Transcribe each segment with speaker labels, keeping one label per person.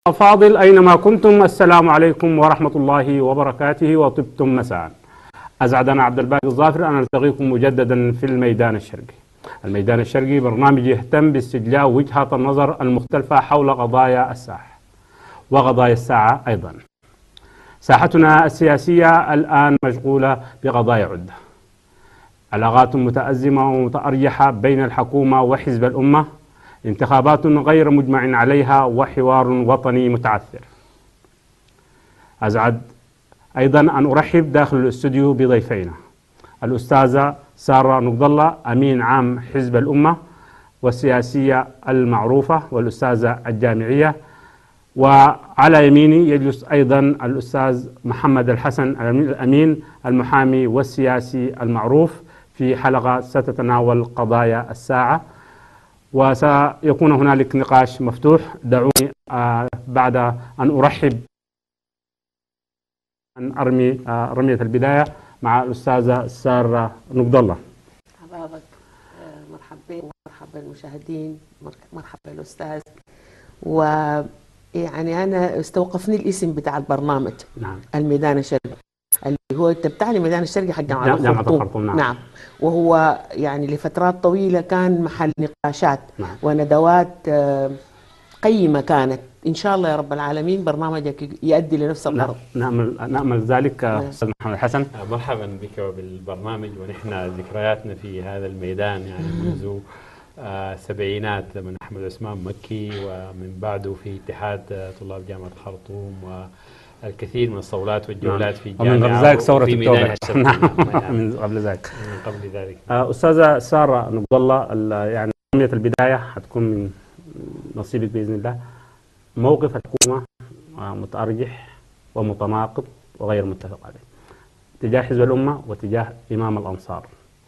Speaker 1: فاضل أينما كنتم، السلام عليكم ورحمة الله وبركاته وطبتم مساء. أسعدنا عبد الباقي الظافر أن نلتقيكم مجددا في الميدان الشرقي. الميدان الشرقي برنامج يهتم باستجلاء وجهات النظر المختلفة حول قضايا الساحة وقضايا الساعة أيضا. ساحتنا السياسية الآن مشغولة بقضايا عدة، علاقات متأزمة ومتأرجحة بين الحكومة وحزب الأمة، انتخابات غير مجمع عليها، وحوار وطني متعثر. أسعد أيضا أن أرحب داخل الاستوديو بضيفينا: الأستاذة سارة نقض الله أمين عام حزب الأمة والسياسية المعروفة والأستاذة الجامعية، وعلى يميني يجلس أيضا الأستاذ محمد الحسن الأمين المحامي والسياسي المعروف في حلقة ستتناول قضايا الساعة، وسيكون هنالك نقاش مفتوح. دعوني بعد أن أرحب أن أرمي رمية البداية مع الأستاذة سارة نقض الله.
Speaker 2: حبابك، مرحبا ومرحبا المشاهدين، مرحبا الأستاذ. ويعني أنا استوقفني الاسم بتاع البرنامج.
Speaker 1: نعم.
Speaker 2: الميدان الشرقي اللي هو أنت بتاع الميدان الشرقي حق جامعة الخرطوم.
Speaker 1: نعم.
Speaker 2: وهو يعني لفترات طويلة كان محل نقاشات.
Speaker 1: نعم.
Speaker 2: وندوات قيمة كانت. إن شاء الله يا رب العالمين برنامجك يؤدي لنفس الغرض.
Speaker 1: نأمل ذلك. أستاذ محمد الحسن،
Speaker 3: مرحبا بك وبالبرنامج. ونحن ذكرياتنا في هذا الميدان يعني منذ السبعينات لما أحمد عثمان مكي، ومن بعده في اتحاد طلاب جامعة الخرطوم، والكثير من الصولات والجولات في الجامعة،
Speaker 1: ومن قبل ذلك ثورة
Speaker 3: أكتوبر.
Speaker 1: من قبل ذلك.
Speaker 3: أستاذة
Speaker 1: سارة نقض الله، يعني رمية البداية حتكون من نصيبك بإذن الله. موقف الحكومة متأرجح ومتناقض وغير متفق عليه تجاه حزب الأمة وتجاه إمام الأنصار.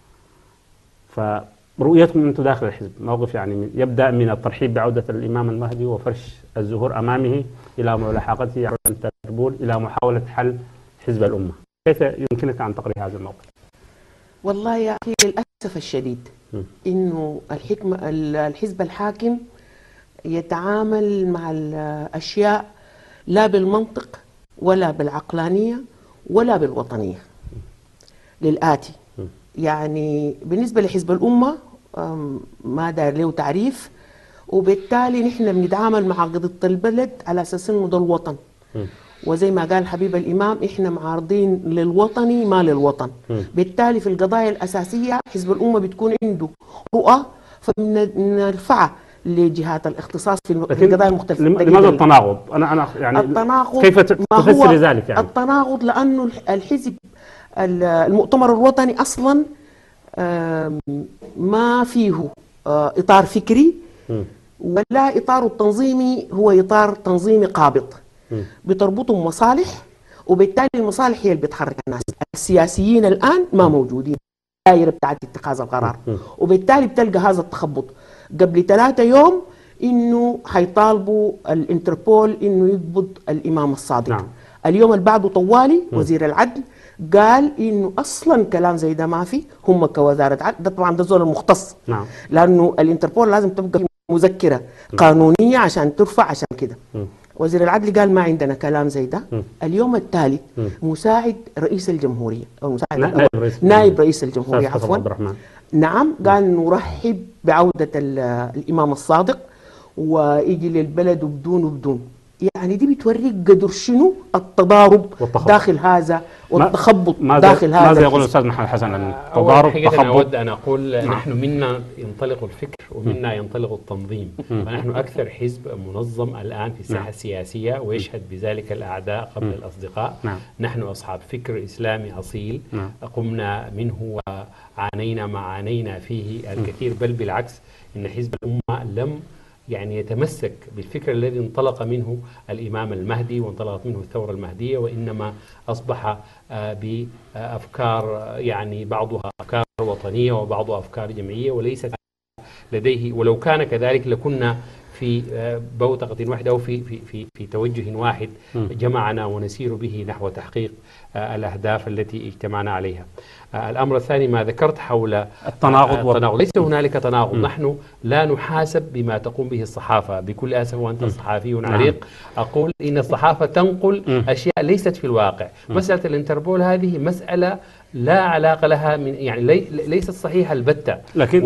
Speaker 1: فرؤيتكم أنتم داخل الحزب موقف يعني يبدأ من الترحيب بعودة الإمام المهدي وفرش الزهور أمامه إلى ملاحقته على التربول إلى محاولة حل حزب الأمة. كيف يمكنك أن تقري هذا الموقف؟
Speaker 2: والله يا أخي للأسف الشديد إنه الحزب الحاكم يتعامل مع الأشياء لا بالمنطق ولا بالعقلانية ولا بالوطنية. للآتي، يعني بالنسبة لحزب الأمة ما دار له تعريف، وبالتالي نحن بنتعامل مع قضية البلد على أساس إنه ده الوطن. وزي ما قال حبيب الإمام إحنا معارضين للوطني ما للوطن. بالتالي في القضايا الأساسية حزب الأمة بتكون عنده رؤى فبنرفعها لجهات الاختصاص في القضايا المختلفة.
Speaker 1: لماذا التناقض؟ أنا يعني
Speaker 2: التناقض
Speaker 1: كيف تفسر ذلك؟ يعني
Speaker 2: التناقض لأنه الحزب المؤتمر الوطني أصلا ما فيه إطار فكري، ولا إطار التنظيمي هو إطار تنظيمي قابض بتربطهم مصالح، وبالتالي المصالح هي اللي بتحرك الناس. السياسيين الآن ما موجودين الدائرة بتاعت اتخاذ القرار، وبالتالي بتلقى هذا التخبط. قبل 3 يوم إنه حيطالبوا الانتربول إنه يقبض الإمام الصادق.
Speaker 1: نعم.
Speaker 2: اليوم اللي بعده طوالي وزير العدل قال إنه أصلا كلام زي ده ما في، هم كوزارة عدل ده طبعا ده زول المختص.
Speaker 1: نعم.
Speaker 2: لأنه الانتربول لازم تبقى مذكرة قانونية عشان ترفع، عشان كده وزير العدل قال ما عندنا كلام زي ده. اليوم التالي مساعد رئيس الجمهورية أو مساعد نائب رئيس الجمهورية عفوا، نعم، قال نرحب بعودة الإمام الصادق ويجي للبلد وبدون. يعني دي بتوريك قدر شنو التضارب داخل هذا والتخبط داخل هذا.
Speaker 1: ماذا يقول الأستاذ محمد حسن عن التضارب
Speaker 3: والتخبط؟ أنا أود أن أقول نحن منا ينطلق الفكر ومنا ينطلق التنظيم. فنحن أكثر حزب منظم الآن في الساحة السياسية، ويشهد بذلك الأعداء قبل الأصدقاء. نحن أصحاب فكر إسلامي أصيل، قمنا منه وعانينا ما عانينا فيه الكثير، بل بالعكس إن حزب الأمة لم يعني يتمسك بالفكر الذي انطلق منه الإمام المهدي وانطلقت منه الثورة المهدية، وإنما أصبح بأفكار يعني بعضها أفكار وطنية وبعضها أفكار جمعية وليست لديه. ولو كان كذلك لكنا في بوتقة واحدة أو في توجه واحد جمعنا ونسير به نحو تحقيق الأهداف التي اجتمعنا عليها. الأمر الثاني ما ذكرت حول التناقض. ليس هنالك تناقض. نحن لا نحاسب بما تقوم به الصحافة. بكل أسف وأنت صحافي عريق أقول إن الصحافة تنقل أشياء ليست في الواقع. مسألة الانتربول هذه مسألة لا علاقة لها من يعني ليست صحيحة البتة.
Speaker 1: لكن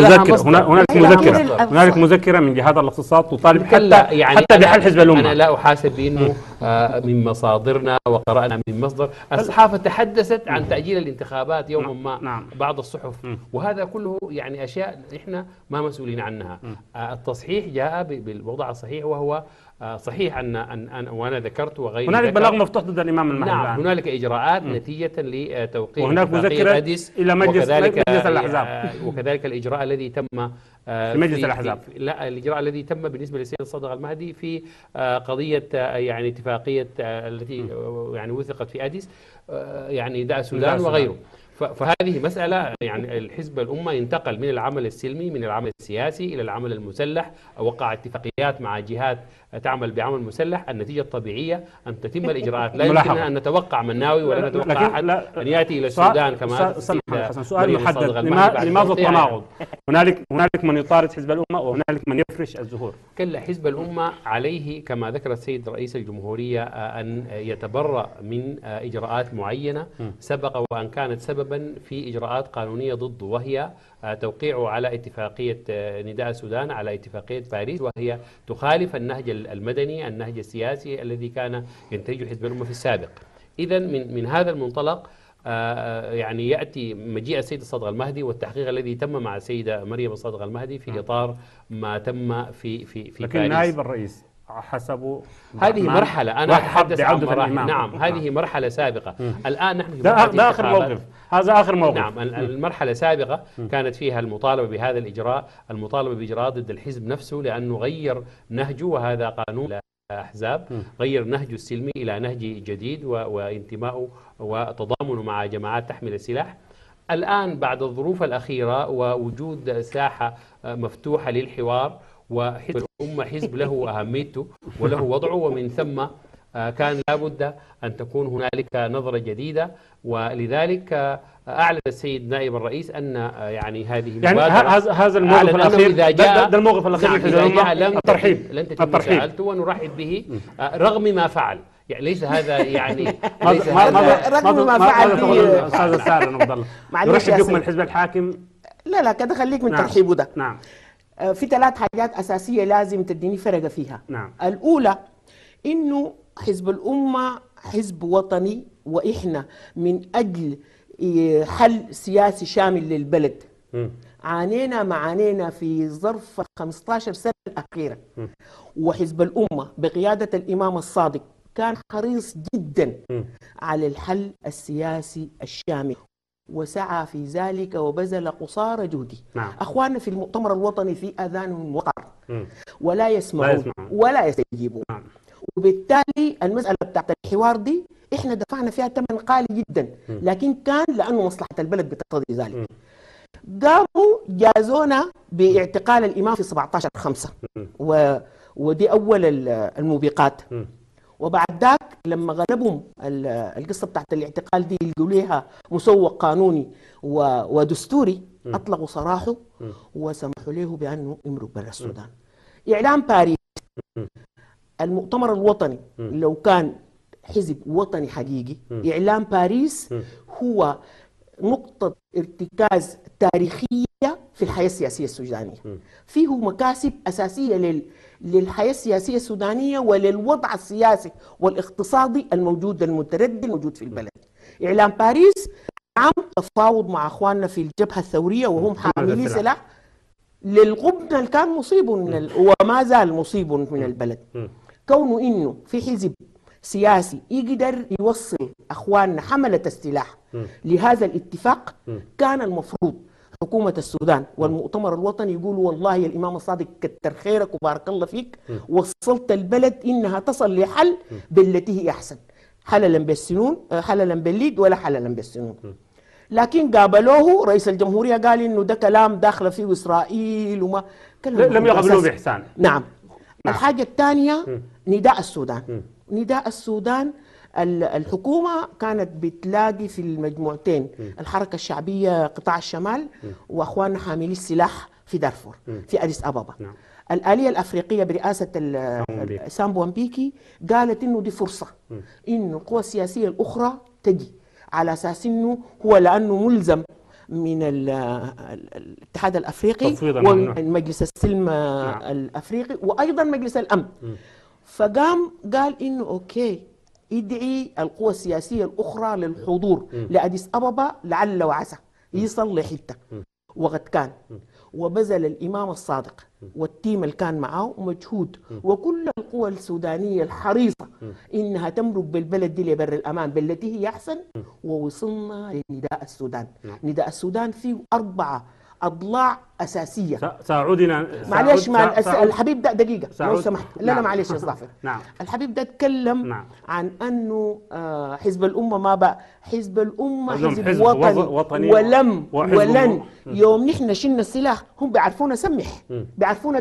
Speaker 1: هنالك مذكرة من جهات الاقتصاد تطالب حتى بحل حزب الأمة.
Speaker 3: أنا لا أحاسب بأنه من مصادرنا وقرأنا من مصدر. الصحافة تحدثت عن تأجيل الانتخابات يوما ما بعض الصحف وهذا كله يعني أشياء إحنا ما مسؤولين عنها. التصحيح جاء بالوضع الصحيح وهو صحيح أن وأنا ذكرت وغيري
Speaker 1: هنالك بلاغ مفتوح ضد الإمام المهدي.
Speaker 3: نعم هنالك إجراءات نتيجة لتوقيع
Speaker 1: وهناك مذكرة
Speaker 3: أديس
Speaker 1: إلى مجلس الأحزاب
Speaker 3: وكذلك الإجراء الذي تم
Speaker 1: في مجلس الأحزاب.
Speaker 3: لا الإجراء الذي تم بالنسبة للسيد صادق المهدي في قضية يعني اتفاقية التي يعني وثقت في أديس يعني داء السودان وغيره. فهذه مسألة يعني الحزب الأمة انتقل من العمل السلمي من العمل السياسي إلى العمل المسلح. وقع اتفاقيات مع جهات تعمل بعمل مسلح. النتيجة الطبيعية أن تتم الإجراءات. لا يمكن أن نتوقع مناوي ولا نتوقع أحد أن يأتي إلى السودان كما
Speaker 1: سؤال محدد. لماذا التناقض؟ هنالك من يطارد حزب الأمة وهنالك من يفرش الزهور.
Speaker 3: كلا حزب الأمة عليه كما ذكر السيد رئيس الجمهورية أن يتبرأ من إجراءات معينة سبق وأن كانت سببا في إجراءات قانونية ضده وهي توقيعه على اتفاقية نداء السودان على اتفاقية باريس وهي تخالف النهج المدني النهج السياسي الذي كان ينتهجه حزب الأمة في السابق. إذا من هذا المنطلق يعني يأتي مجيء السيد الصادق المهدي والتحقيق الذي تم مع السيدة مريم الصادق المهدي في إطار ما تم في
Speaker 1: لكن باريس. نائب الرئيس حسب
Speaker 3: هذه مرحلة أنا أتحدث عن مراحل. نعم هذه مرحلة سابقة. الآن نحن في
Speaker 1: ده آخر موقف. هذا آخر موقف.
Speaker 3: نعم المرحلة سابقة كانت فيها المطالبة بهذا الإجراء المطالبة بإجراء ضد الحزب نفسه لأنه غير نهجه وهذا قانون الأحزاب غير نهجه السلمي إلى نهج جديد وانتماءه وتضامنه مع جماعات تحمل السلاح. الآن بعد الظروف الأخيرة ووجود ساحة مفتوحة للحوار وحزب الأمة حزب له أهميته وله وضعه ومن ثم كان لابد أن تكون هنالك نظرة جديدة ولذلك أعلن السيد نائب الرئيس أن يعني هذه
Speaker 1: هذا الموقف الأخير ده الموقف الأخير
Speaker 3: الترحيب لن تتم سألته ونرحب به رغم ما فعل. يعني ليس هذا يعني
Speaker 2: ليس رغم ما فعل
Speaker 1: أستاذ سارة عبد الله يرحب بكم الحزب الحاكم.
Speaker 2: لا كده خليك من ترحيبه ده.
Speaker 1: نعم
Speaker 2: في 3 حاجات أساسية لازم تديني فرقة فيها.
Speaker 1: نعم.
Speaker 2: الأولى إنه حزب الأمة حزب وطني وإحنا من أجل حل سياسي شامل للبلد عانينا معانينا في ظرف 15 سنة الأخيرة وحزب الأمة بقيادة الإمام الصادق كان حريص جدا على الحل السياسي الشامل وسعى في ذلك وبذل قصارى جهده.
Speaker 1: نعم.
Speaker 2: أخواننا في المؤتمر الوطني في آذانهم وقر ولا يسمعون ولا يستجيبون.
Speaker 1: نعم.
Speaker 2: وبالتالي المسألة بتاعت الحوار دي احنا دفعنا فيها ثمن غالي جدا لكن كان لأنه مصلحة البلد بتقتضي ذلك. قاموا جازونا باعتقال الإمام في 17/5 ودي أول الموبقات. وبعد ذاك لما غلبهم القصة بتاعت الاعتقال دي يلقوا ليها مسوق قانوني ودستوري أطلقوا سراحه وسمحوا له بأنه يمرق برا السودان. إعلام باريس المؤتمر الوطني لو كان حزب وطني حقيقي إعلام باريس هو نقطة ارتكاز تاريخية في الحياة السياسية السودانية. فيه مكاسب أساسية للحياة السياسية السودانية وللوضع السياسي والاقتصادي الموجود المتردد الموجود في البلد. إعلام باريس عم تفاوض مع أخواننا في الجبهة الثورية وهم حاملين سلاح للغبن اللي كان مصيب وما زال مصيب من البلد. كونه إنه في حزب سياسي يقدر يوصل أخواننا حملة السلاح لهذا الاتفاق كان المفروض حكومة السودان والمؤتمر الوطني يقولوا والله يا الإمام الصادق كتر خيرك وبارك الله فيك وصلت البلد إنها تصل لحل بالتي هي أحسن حللا بالسنون حللا بالليد ولا حللا بالسنون. لكن قابلوه رئيس الجمهورية قال إنه ده كلام داخل فيه إسرائيل وما
Speaker 1: لم يقبلوه بإحسان.
Speaker 2: نعم الحاجة الثانية نداء السودان. نداء السودان الحكومة كانت بتلاقي في المجموعتين الحركة الشعبية قطاع الشمال وأخواننا حاملي السلاح في دارفور في أديس أبابا. الآلية الأفريقية برئاسة سامبو مبيكي قالت إنه دي فرصة إنه القوى السياسية الأخرى تجي، على أساس إنه هو لأنه ملزم من الاتحاد الأفريقي ومجلس السلم الأفريقي وأيضا مجلس الأمن. فقام قال إنه أوكي يدعي القوى السياسية الأخرى للحضور لأديس أبابا لعل وعسى يصل لحتة. وقد كان وبذل الإمام الصادق والتيم اللي كان معه مجهود، وكل القوى السودانية الحريصة إنها تمرق بالبلد دي لبر الأمان بالتي هي أحسن، ووصلنا لنداء السودان. نداء السودان فيه 4 أضلاع أساسية.
Speaker 1: ساعودنا
Speaker 2: معلش الحبيب ده دقيقة لو سمحت. لا لا معلش يا ظافر.
Speaker 1: نعم.
Speaker 2: الحبيب ده اتكلم عن أنه حزب الأمة ما بقى حزب الأمة حزب وطني ولن يوم نحن شلنا السلاح هم بيعرفونا سمح، بيعرفونا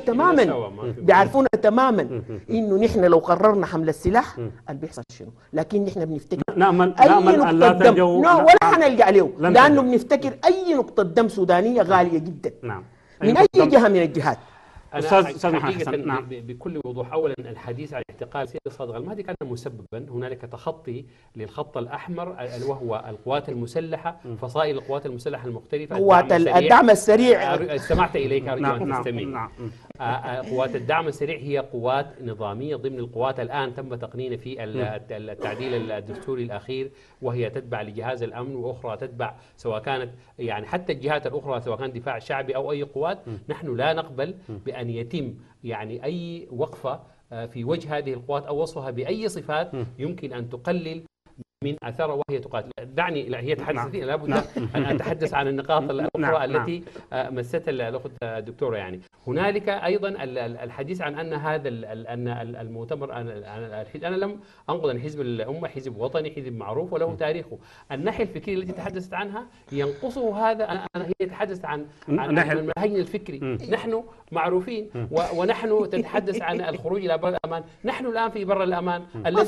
Speaker 2: تماما إنه نحن لو قررنا حمل السلاح اللي بيحصل شنو، لكن نحن بنفتكر
Speaker 1: نأمل
Speaker 2: أي نقطة دم ولا حنلقى عليه، لأنه
Speaker 1: تجو.
Speaker 2: بنفتكر أي نقطة دم سودانية غالية جدا.
Speaker 1: نعم.
Speaker 2: من أي جهة من الجهات.
Speaker 3: أستاذ حقيقة نعم. بكل وضوح، أولا الحديث عن اعتقال سيد صادق المهدي كان مسببا هنالك تخطي للخط الأحمر وهو القوات المسلحة، فصائل القوات المسلحة المختلفة،
Speaker 2: قوات الدعم السريع.
Speaker 3: استمعت إليك أرجو أن تستمع. قوات الدعم السريع هي قوات نظامية ضمن القوات الآن تم تقنينها في التعديل الدستوري الأخير، وهي تتبع لجهاز الأمن، وأخرى تتبع سواء كانت يعني حتى الجهات الأخرى سواء كان دفاع شعبي أو أي قوات. نحن لا نقبل بأن يتم يعني أي وقفة في وجه هذه القوات أو وصفها بأي صفات يمكن أن تقلل من أثرها وهي تقاتل. دعني، لا هي تحدثت لابد أن أتحدث عن النقاط الأخرى التي مستها الأخت الدكتورة. يعني هنالك أيضا الحديث عن أن هذا أن المؤتمر أنا لم أنقض أن حزب الأمة حزب وطني، حزب معروف وله تاريخه. الناحية الفكرية التي تحدثت عنها ينقصه هذا. هي تحدث عن المنهج الفكري. نحن معروفين ونحن تتحدث عن الخروج إلى بر الأمان. نحن الآن في بر الأمان.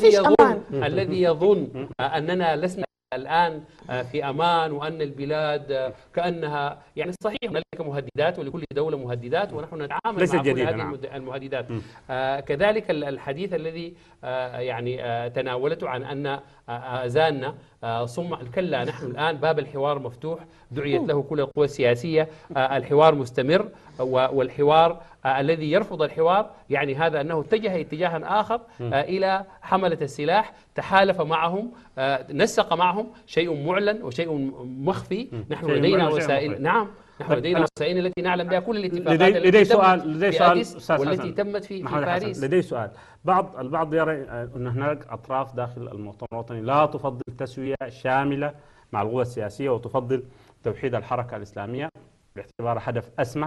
Speaker 3: الذي يظن أننا لسنا الآن في أمان وأن البلاد كأنها يعني صحيح هنالك مهددات ولكل دولة مهددات ونحن نتعامل مع كل هذه المهددات. كذلك الحديث الذي يعني تناولته عن أن أذاننا صم كلا، نحن الآن باب الحوار مفتوح، دعيت له كل القوى السياسية، الحوار مستمر، والحوار الذي يرفض الحوار يعني هذا أنه اتجه اتجاها آخر إلى حملة السلاح، تحالف معهم، نسق معهم، شيء معلن وشيء مخفي. نحن لدينا وسائل، نعم نحن لدينا وسائل التي نعلم بها كل الاتفاقات التي تمت في أديس والتي تمت في باريس.
Speaker 1: لدي سؤال. البعض يرى أن هناك أطراف داخل المؤتمر الوطني لا تفضل تسوية شاملة مع القوى السياسية وتفضل توحيد الحركة الإسلامية باعتبارها هدف أسمى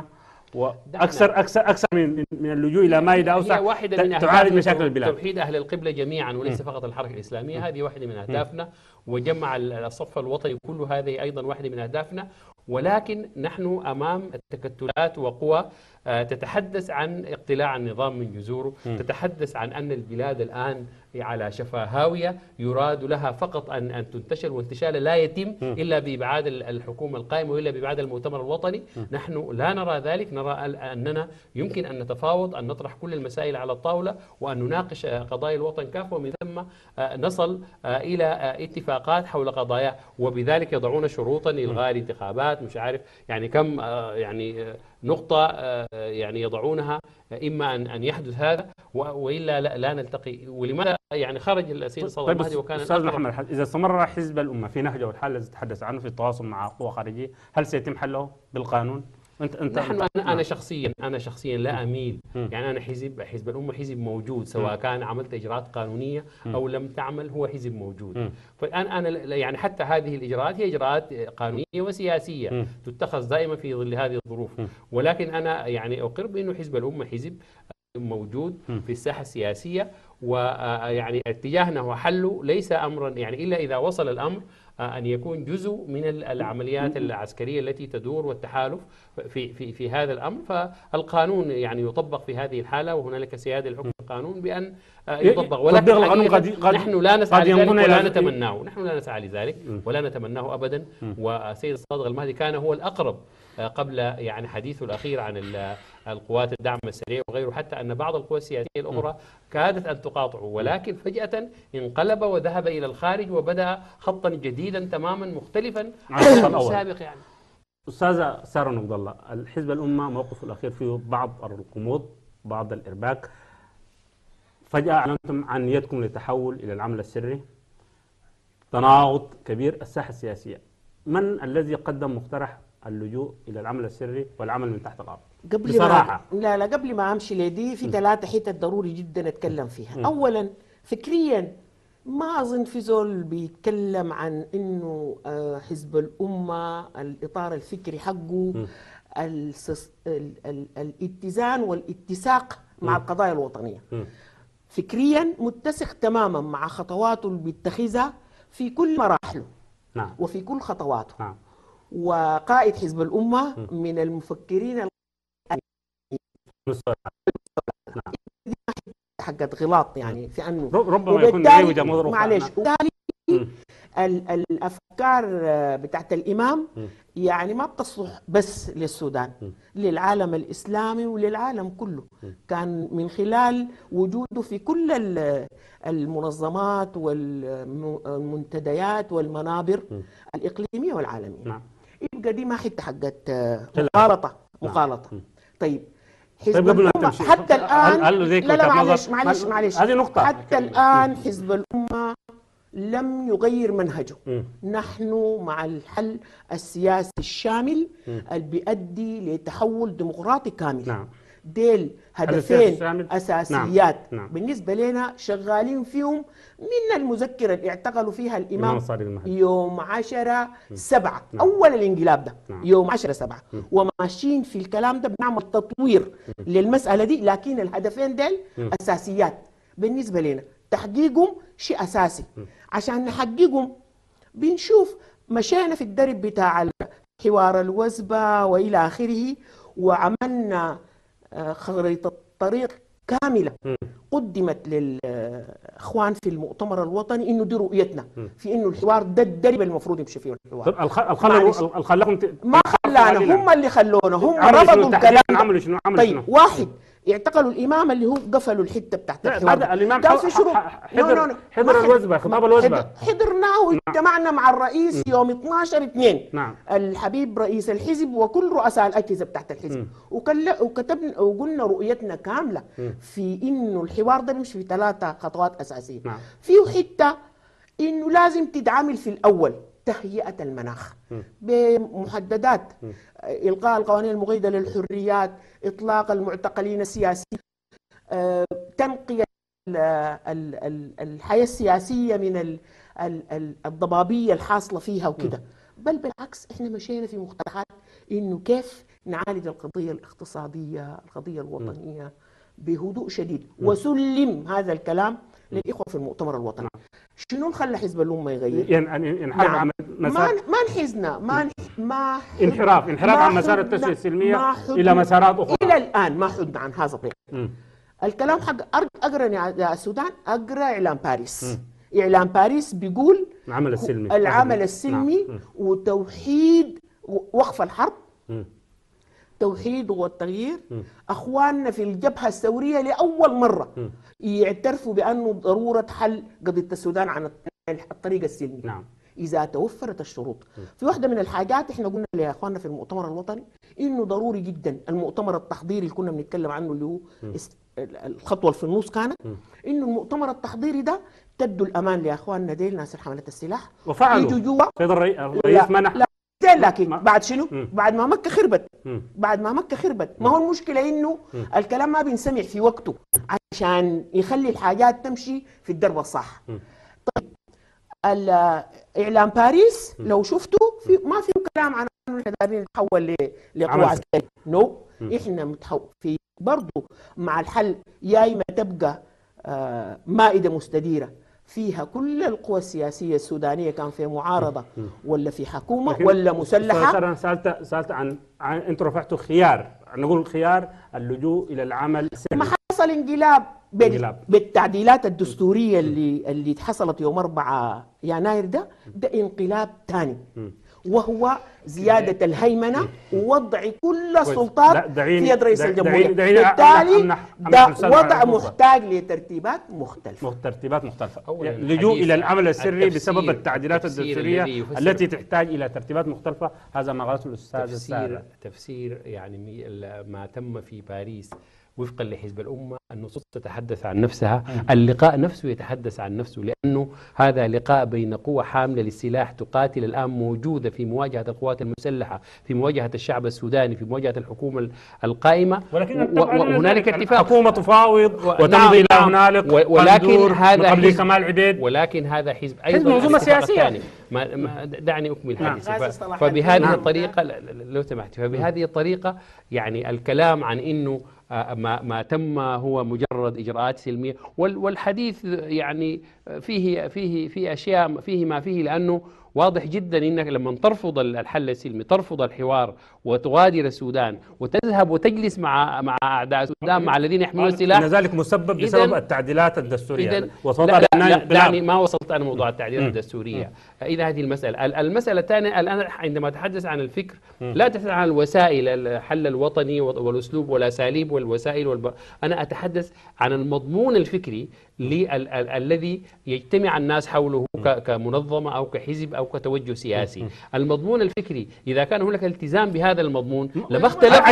Speaker 1: واكثر من اللجوء الى مائده اوسع تعالج مشاكل البلاد.
Speaker 3: توحيد اهل القبله جميعا وليس فقط الحركه الاسلاميه، هذه واحده من اهدافنا، وجمع الصف الوطني كل هذه ايضا واحده من اهدافنا. ولكن نحن امام التكتلات وقوى تتحدث عن اقتلاع النظام من جذوره، تتحدث عن ان البلاد الان على شفا هاويه يراد لها فقط ان تنتشر، وانتشالها لا يتم الا بابعاد الحكومه القائمه والا بابعاد المؤتمر الوطني. نحن لا نرى ذلك، نرى اننا يمكن ان نتفاوض، ان نطرح كل المسائل على الطاوله وان نناقش قضايا الوطن كافه، ومن ثم نصل الى اتفاقات حول قضايا، وبذلك يضعون شروطا لإلغاء الانتخابات، مش عارف يعني كم يعني نقطة يعني يضعونها، إما أن يحدث هذا وإلا لا نلتقي. ولماذا يعني خرج السيد صادق المهدي وكان
Speaker 1: أستاذ محمد، إذا استمر حزب الأمة في نهجه والحال الذي تحدث عنه في التواصل مع قوى خارجية، هل سيتم حله بالقانون؟
Speaker 3: أنا شخصيا لا أميل، يعني أنا حزب الأمة حزب موجود، سواء كان عملت إجراءات قانونية أو لم تعمل، هو حزب موجود. فالآن أنا يعني حتى هذه الإجراءات هي إجراءات قانونية وسياسية تتخذ دائما في ظل هذه الظروف، ولكن أنا يعني أقر بأنه حزب الأمة حزب موجود في الساحة السياسية، ويعني اتجاهنا وحله ليس أمرا يعني إلا إذا وصل الأمر أن يكون جزء من العمليات العسكرية التي تدور والتحالف في هذا الأمر. فالقانون يعني يطبق في هذه الحالة، وهنالك سيادة لحكم القانون بأن يطبق، ولكن نحن لا نسعى لذلك ولا نتمناه، نحن لا نسعى لذلك ولا نتمناه أبدا. والسيد الصادق المهدي كان هو الأقرب قبل يعني حديثه الأخير عن القوات الدعم السريع وغيره، حتى أن بعض القوى السياسية الأخرى كادت أن تقاطعه، ولكن فجأة انقلب وذهب إلى الخارج وبدأ خطا جديدا تماما مختلفا عن السابق. يعني
Speaker 1: أستاذة سارة نقد الله، الحزب الأمة موقفه الأخير فيه بعض الغموض، بعض الإرباك. فجأة أعلنتم عن نيتكم للتحول إلى العمل السري، تناقض كبير الساحة السياسية. من الذي قدم مقترح اللجوء إلى العمل السري والعمل من تحت الأرض؟ بصراحة
Speaker 2: قبل ما أمشي لدي في 3 حتت ضروري جدا أتكلم فيها. أولا فكريا ما أظن في زول بيتكلم عن إنه حزب الأمة الإطار الفكري حقه الاتزان والاتساق مع القضايا الوطنية. فكريا متسق تماما مع خطواته اللي بيتخذها في كل مراحله وفي كل خطواته. وقائد حزب الأمة من المفكرين حقت غلاط يعني في أنه
Speaker 1: ربما يكون جمهور
Speaker 2: معلش. الأفكار بتاعت الإمام يعني ما بتصلح بس للسودان، للعالم الإسلامي وللعالم كله. كان من خلال وجوده في كل المنظمات والمنتديات والمنابر الإقليمية والعالمية. يبقى دي ما حتة حقت مغالطة. طيب حزب الأمة حتى الآن لا معلش
Speaker 1: هذه نقطة.
Speaker 2: حتى الآن حزب الأمة لم يغير منهجه. نحن مع الحل السياسي الشامل اللي بيؤدي لتحول ديمقراطي كامل. ديل هدفين أساسيات بالنسبة لنا شغالين فيهم من المذكرة اللي اعتقلوا فيها الإمام يوم 10/7 أول الانقلاب ده يوم 10/7، وماشيين في الكلام ده بنعمل تطوير للمسألة دي. لكن الهدفين ديل أساسيات بالنسبة لنا، تحقيقهم شيء أساسي. عشان نحققهم بنشوف مشينا في الدرب بتاع حوار الوزبة وإلى آخره، وعملنا خريطة طريق كاملة قدمت للإخوان في المؤتمر الوطني إنه دي رؤيتنا في إنه الحوار ده الدرب المفروض يمشي فيه الحوار. ما خلانا، هم اللي خلونا، هم رفضوا الكلام.
Speaker 1: عملوا شنو؟
Speaker 2: طيب واحد اعتقلوا الإمام اللي هو قفلوا الحتة بتاعت الحوار.
Speaker 1: هذا الإمام حضر الوزبة، خطاب الوزبة
Speaker 2: حضرناه واجتمعنا مع الرئيس يوم 12/2. الحبيب رئيس الحزب وكل رؤساء الأجهزة بتاعت الحزب، وكتبنا وقلنا رؤيتنا كاملة في إنه الحوار ده بيمشي في 3 خطوات أساسية. فيه حتة إنه لازم تدعمل في الأول تهيئة المناخ بمحددات، إلغاء القوانين المقيدة للحريات، إطلاق المعتقلين السياسيين، تنقية الحياة السياسية من الضبابية الحاصلة فيها وكده. بل بالعكس احنا مشينا في مقترحات إنه كيف نعالج القضية الاقتصادية، القضية الوطنية بهدوء شديد، وسلم هذا الكلام للإخوة في المؤتمر الوطني. شنو خلى حزب الأمة يغير؟
Speaker 1: يعني انحرف
Speaker 2: ما انحزنا، ما
Speaker 1: انحراف عن مسار التسوية السلمية إلى مسارات أخرى.
Speaker 2: إلى الآن ما حدنا عن هذا الطريق. الكلام حق أقرأ يا السودان، أقرأ إعلام باريس. إعلام باريس بيقول العمل السلمي وتوحيد وقف الحرب، توحيد والتغيير. أخواننا في الجبهة الثورية لأول مرة يعترفوا بأنه ضرورة حل قضية السودان عن الطريق السلمي إذا توفرت الشروط. في واحدة من الحاجات احنا قلنا لأخواننا في المؤتمر الوطني إنه ضروري جدا المؤتمر التحضيري اللي كنا بنتكلم عنه اللي هو الخطوة اللي في النص كانت إنه المؤتمر التحضيري ده تدوا الأمان لأخواننا ديل ناس حملة السلاح
Speaker 1: وفعلوا.
Speaker 2: يجوا جوا
Speaker 1: الرئيس منح.
Speaker 2: لكن بعد شنو؟ بعد ما مكة خربت. ما هو المشكلة إنه الكلام ما بينسمع في وقته عشان يخلي الحاجات تمشي في الدرب الصح. طيب إعلام باريس لو شفتوا ما في كلام عن إنه إحنا دايرين نتحول لقوة عسكرية. احنا في برضه مع الحل يا إما تبقى مائدة مستديرة فيها كل القوى السياسية السودانية، كان في معارضة ولا في حكومة ولا مسلحة.
Speaker 1: أنا سألت عن أنتم رفعتوا خيار، نقول خيار اللجوء إلى العمل السري.
Speaker 2: ما حصل انقلاب بالتعديلات الدستورية اللي حصلت يوم 4 يناير ده انقلاب ثاني، وهو زيادة الهيمنة ووضع كل السلطات في يد رئيس الجمهورية. بالتالي ده وضع محتاج لترتيبات مختلفة.
Speaker 1: اللجوء إلى العمل السري بسبب التعديلات الدستورية التي تحتاج إلى ترتيبات مختلفة. هذا ما قالته الأستاذ السادة.
Speaker 3: تفسير يعني ما تم في باريس وفقا لحزب الأمة، النصوص تتحدث عن نفسها، اللقاء نفسه يتحدث عن نفسه، لأنه هذا لقاء بين قوى حاملة للسلاح تقاتل الآن، موجودة في مواجهة القوات المسلحة، في مواجهة الشعب السوداني، في مواجهة الحكومة القائمة. وهنالك اتفاق،
Speaker 1: حكومة تفاوض وتمضي إلى هنالك،
Speaker 3: ولكن هذا
Speaker 1: قبل كمال عبيد،
Speaker 3: ولكن هذا حزب أيضا
Speaker 1: منظومة سياسية.
Speaker 3: دعني أكمل الحديث. فبهذه الطريقة لو سمحت، فبهذه الطريقة يعني الكلام عن إنه ما تم هو مجرد إجراءات سلمية، والحديث يعني فيه أشياء، فيه ما فيه، لأنه واضح جدا انك لما ترفض الحل السلمي، ترفض الحوار وتغادر السودان وتذهب وتجلس مع اعداء السودان، مع الذين يحملون السلاح،
Speaker 1: ان ذلك مسبب بسبب التعديلات الدستوريه.
Speaker 3: دعني ما وصلت انا موضوع التعديلات الدستوريه الى هذه المساله. المساله الثانيه الان عندما اتحدث عن الفكر لا اتحدث عن الوسائل، الحل الوطني والاسلوب والاساليب والوسائل انا اتحدث عن المضمون الفكري الذي يجتمع الناس حوله كمنظمه او كحزب او كتوجه سياسي. المضمون الفكري اذا كان هناك التزام بهذا المضمون لما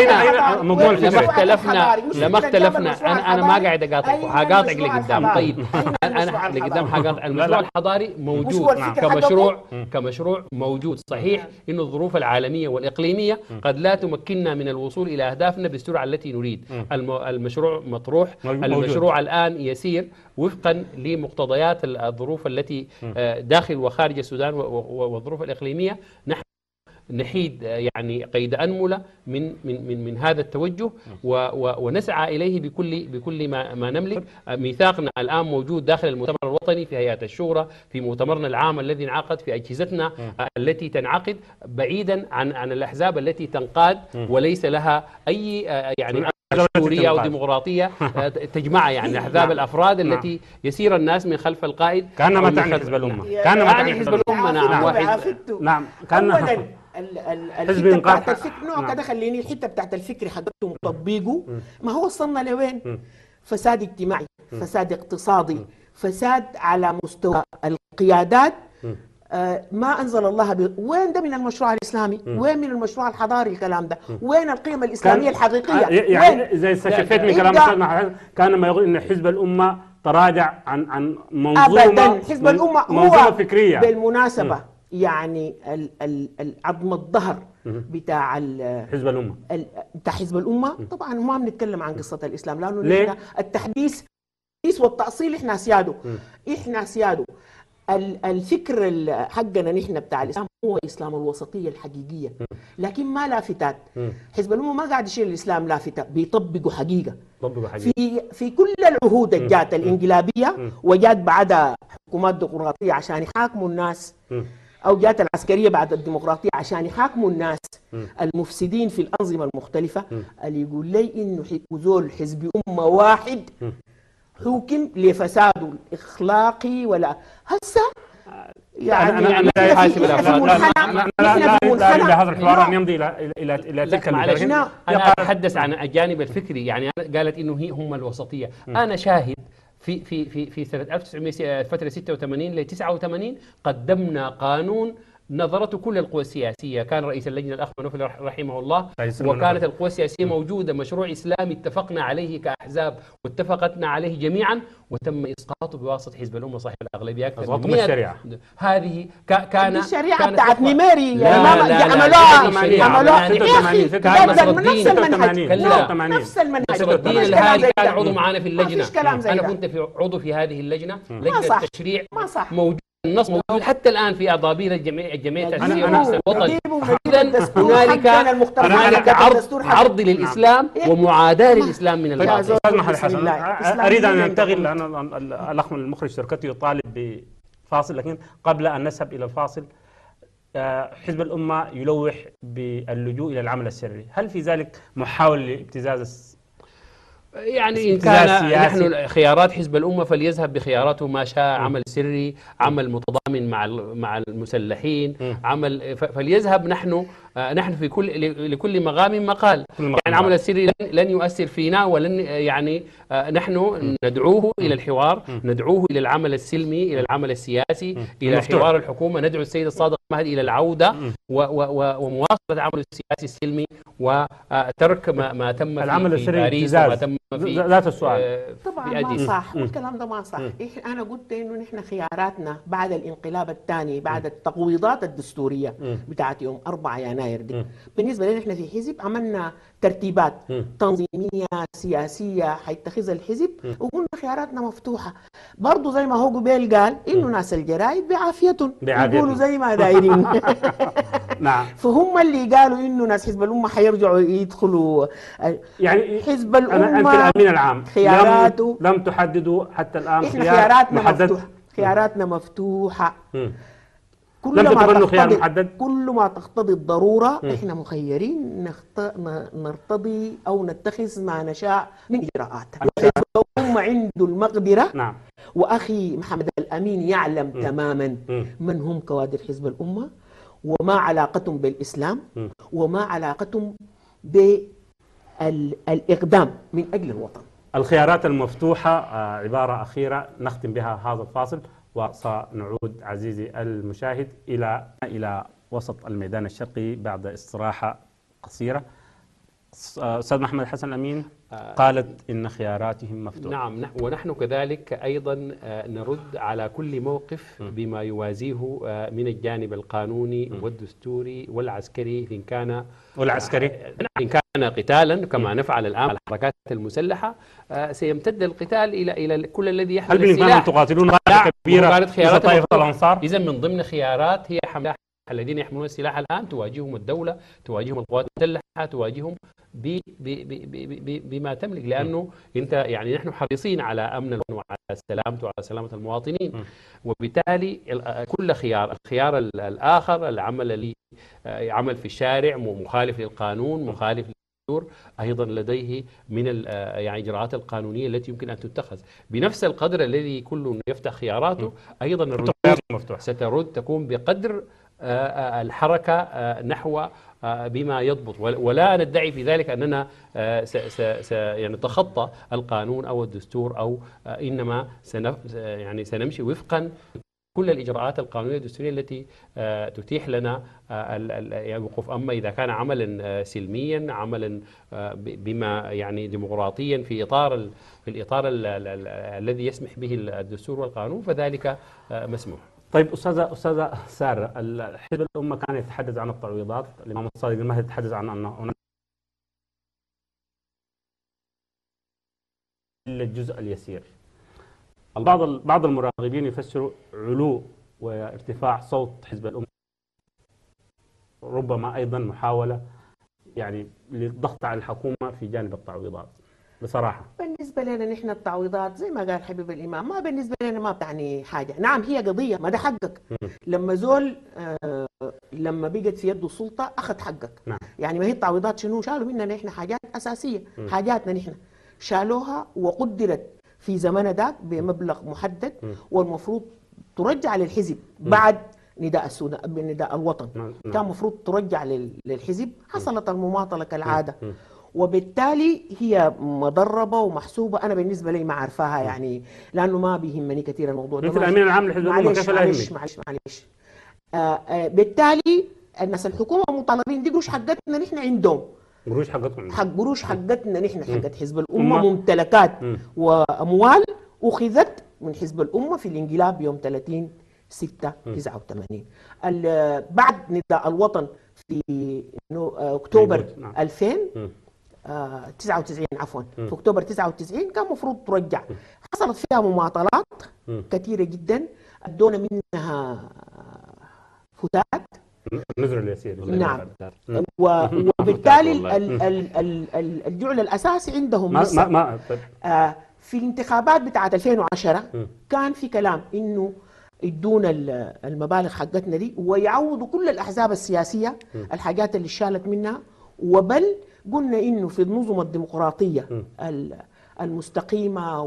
Speaker 3: اختلفنا انا ما قاعد اقاطعك، حقاطعك لقدام. طيب انا لقدام حقاطع. المشروع الحضاري موجود كمشروع موجود. صحيح انه الظروف العالميه والاقليميه قد لا تمكننا من الوصول الى اهدافنا بالسرعه التي نريد. المشروع مطروح، المشروع الان يسير وفقا لمقتضيات الظروف التي داخل وخارج السودان والظروف الإقليمية. نحن نحيد يعني قيد أنملة من هذا التوجه ونسعى إليه بكل ما نملك. ميثاقنا الآن موجود داخل المؤتمر الوطني، في هيئة الشورى، في مؤتمرنا العام الذي انعقد، في أجهزتنا التي تنعقد، بعيدا عن الأحزاب التي تنقاد وليس لها أي يعني دستورية أو ديمقراطية تجمع، يعني أحزاب الأفراد التي يسير الناس من خلف القائد.
Speaker 1: كأنما تعني حزب الأمة،
Speaker 3: كأنما تعني حزب الأمة. نعم
Speaker 2: نعم.
Speaker 1: كان
Speaker 2: الحته بتاعت الفكر نوع كده، خليني الحته بتاعت الفكر حقتهم تطبيقه. ما هو وصلنا لوين؟ فساد اجتماعي، فساد اقتصادي، فساد على مستوى القيادات. ما أنزل الله وين ده من المشروع الإسلامي؟ وين من المشروع الحضاري الكلام ده؟ وين القيم الإسلامية الحقيقية؟
Speaker 1: يعني زي استشفيت من كلام أستاذنا كان ما يقول إن حزب الأمة تراجع عن منظومة
Speaker 2: أبدا. حزب الأمة هو
Speaker 1: فكرية
Speaker 2: بالمناسبة يعني عظم الظهر بتاع حزب الأمة. طبعا ما بنتكلم عن قصة الإسلام، لأنه التحديث والتأصيل إحنا سياده. الفكر حقنا نحن بتاع الاسلام هو اسلام الوسطيه الحقيقيه، لكن ما لافتات. حزب الامه ما قاعد يشيل الاسلام لافتات، بيطبقوا حقيقه. في كل العهود الجات الانقلابيه وجات بعدها حكومات ديمقراطيه عشان يحاكموا الناس، او جات العسكريه بعد الديمقراطيه عشان يحاكموا الناس المفسدين في الانظمه المختلفه. اللي يقول لي انه زول حزب امه واحد حكم لفساده الاخلاقي ولا هسه يعني
Speaker 1: أنا لا يحاسب الافراد. لا هذا الحوار ان يمضي الى تلك
Speaker 3: المدرسه. انا اتحدث عن الجانب الفكري. يعني قالت انه هم الوسطيه. انا شاهد في سنه 1900 فتره 86 ل 89 قدمنا قانون نظرته كل القوى السياسية. كان رئيس اللجنة الأخ منوف رحمه الله، وكانت القوى السياسية موجودة. مشروع إسلامي اتفقنا عليه كأحزاب واتفقتنا عليه جميعا، وتم إسقاطه بواسطة حزب الأمة صاحب الأغلبية. أكثر من 100
Speaker 1: الشريعة
Speaker 2: هذه كان الشريعة بتاعت نيميري عملوها نفس المنهج.
Speaker 3: نصر الدين الهادي كان عضو معنا في اللجنة، أنا كنت عضو في هذه اللجنة. لجنة التشريع موجود النص موجود حتى الان في اضابير الجمعيه التاسيسيه
Speaker 2: أنا
Speaker 3: الوطني. هنالك عرض للاسلام ومعاداه للاسلام من الباطل.
Speaker 1: استاذ محمد حسن، اريد ان انتقل لان الاخ المخرج شركتي يطالب بفاصل، لكن قبل ان نذهب الى الفاصل حزب الامه يلوح باللجوء الى العمل السري، هل في ذلك محاوله لابتزاز
Speaker 3: يعني إن كان نحن خيارات حزب الأمة فليذهب بخياراته ما شاء، عمل سري، عمل متضامن مع المسلحين، عمل فليذهب. نحن في لكل مقام مقال، يعني العمل السري لن يؤثر فينا ولن يعني نحن ندعوه إلى الحوار، ندعوه إلى العمل السلمي، إلى العمل السياسي، إلى حوار الحكومة، ندعو السيد الصادق مهدي إلى العودة ومواصلة العمل السياسي السلمي وترك ما تم في باريس وما تم في
Speaker 1: ذات السؤال.
Speaker 2: طبعا ما صح، والكلام ده ما صح. انا قلت انه نحن خياراتنا بعد الانقلاب الثاني، بعد التقويضات الدستوريه بتاعت يوم 4 يناير دي، بالنسبه لنا نحن في حزب عملنا ترتيبات تنظيميه سياسيه حيتخذها الحزب، وقلنا خياراتنا مفتوحه. برضه زي ما هو قبيل قال انه ناس الجرايد بعافيتهم يقولوا زي ما دايرين.
Speaker 1: نعم.
Speaker 2: فهم اللي قالوا انه ناس حزب الامه حيرجعوا يدخلوا يعني حزب الامه.
Speaker 1: انت الامين العام
Speaker 2: خياراته
Speaker 1: لم تحددوا حتى الان
Speaker 2: احنا خياراتنا مفتوحه، خياراتنا مفتوحه.
Speaker 1: لم تتبنوا خيار محدد؟
Speaker 2: كل ما تقتضي الضروره احنا مخيرين نرتضي او نتخذ ما نشاء من اجراءات. حزب الامه عنده المقدره.
Speaker 1: نعم.
Speaker 2: واخي محمد الامين يعلم تماما من هم كوادر حزب الامه وما علاقتهم بالاسلام وما علاقتهم بالإقدام من أجل الوطن.
Speaker 1: الخيارات المفتوحة عبارة أخيرة نختم بها هذا الفاصل، وسنعود عزيزي المشاهد إلى وسط الميدان الشرقي بعد استراحة قصيرة. أستاذ محمد حسن الأمين قالت إن خياراتهم مفتوحة.
Speaker 3: نعم، ونحن كذلك أيضا نرد على كل موقف بما يوازيه من الجانب القانوني والدستوري والعسكري إن كان قتالا كما نفعل الآن على الحركات المسلحة. سيمتد القتال إلى كل الذي يحمل السلاح.
Speaker 1: هل بالإمكان تقاتلون كبيرة طائفة الأنصار؟
Speaker 3: إذا من ضمن خيارات هي حملة الذين يحملون السلاح الآن، تواجههم الدولة، تواجههم القوات المسلحة، تواجههم بما تملك، لأنه أنت يعني نحن حريصين على أمن وعلى سلامته وعلى سلامة المواطنين، وبالتالي كل الخيار الآخر العمل عمل في الشارع مخالف للقانون، مخالف للدستور، أيضا لديه من يعني الإجراءات القانونية التي يمكن أن تتخذ بنفس القدر الذي كل يفتح خياراته. أيضا الردود سترد تكون بقدر الحركة نحو بما يضبط، ولا ندعي في ذلك أننا يعني نتخطى القانون أو الدستور، أو إنما يعني سنمشي وفقا كل الإجراءات القانونية الدستورية التي تتيح لنا الوقوف. أما إذا كان عملا سلميا، عملا بما يعني ديمقراطيا في الإطار الذي يسمح به الدستور والقانون، فذلك مسموح.
Speaker 1: طيب أستاذة سارة، حزب الأمة كان يتحدث عن التعويضات، الإمام الصادق المهدي يتحدث عن أنه الجزء اليسير. بعض المراقبين يفسروا علو وارتفاع صوت حزب الأمة، ربما أيضا محاولة يعني للضغط على الحكومة في جانب التعويضات. بصراحة
Speaker 2: بالنسبة لنا نحن التعويضات زي ما قال حبيب الإمام، ما بالنسبة لنا ما بتعني حاجة. نعم هي قضية، ما ده حقك. لما زول لما بقت في يده السلطة أخذ حقك.
Speaker 1: نعم.
Speaker 2: يعني ما هي التعويضات شنو؟ شالوا مننا نحن حاجات أساسية، حاجاتنا نحن شالوها وقدرت في زمن ذاك بمبلغ محدد، والمفروض ترجع للحزب بعد نداء نداء الوطن. كان المفروض ترجع للحزب، حصلت المماطلة كالعادة، وبالتالي هي مضربه ومحسوبه. انا بالنسبه لي ما عارفاها يعني، لانه ما بيهمني كثير الموضوع ده.
Speaker 1: انت الامين العام لحزب الامه كيف لا يهمك؟
Speaker 2: معلش بالتالي الناس الحكومه مطالبين دي قروش حقتنا نحن عندهم.
Speaker 1: قروش حقتكم؟
Speaker 2: قروش حقتنا نحن، حقت حزب الامه، ممتلكات واموال اخذت من حزب الامه في الانقلاب يوم 30/6/89. بعد نداء الوطن في اكتوبر 2000 99 عفوا، في اكتوبر 99 كان المفروض ترجع. حصلت فيها مماطلات كثيره جدا، ادونا منها فتات.
Speaker 1: النذر اليسير.
Speaker 2: نعم. وبالتالي الجعل الاساسي عندهم لسه في الانتخابات بتاعت 2010 كان في كلام انه يدونا المبالغ حقتنا دي ويعوضوا كل الاحزاب السياسيه الحاجات اللي شالت منها، وبل قلنا انه في النظم الديمقراطيه المستقيمه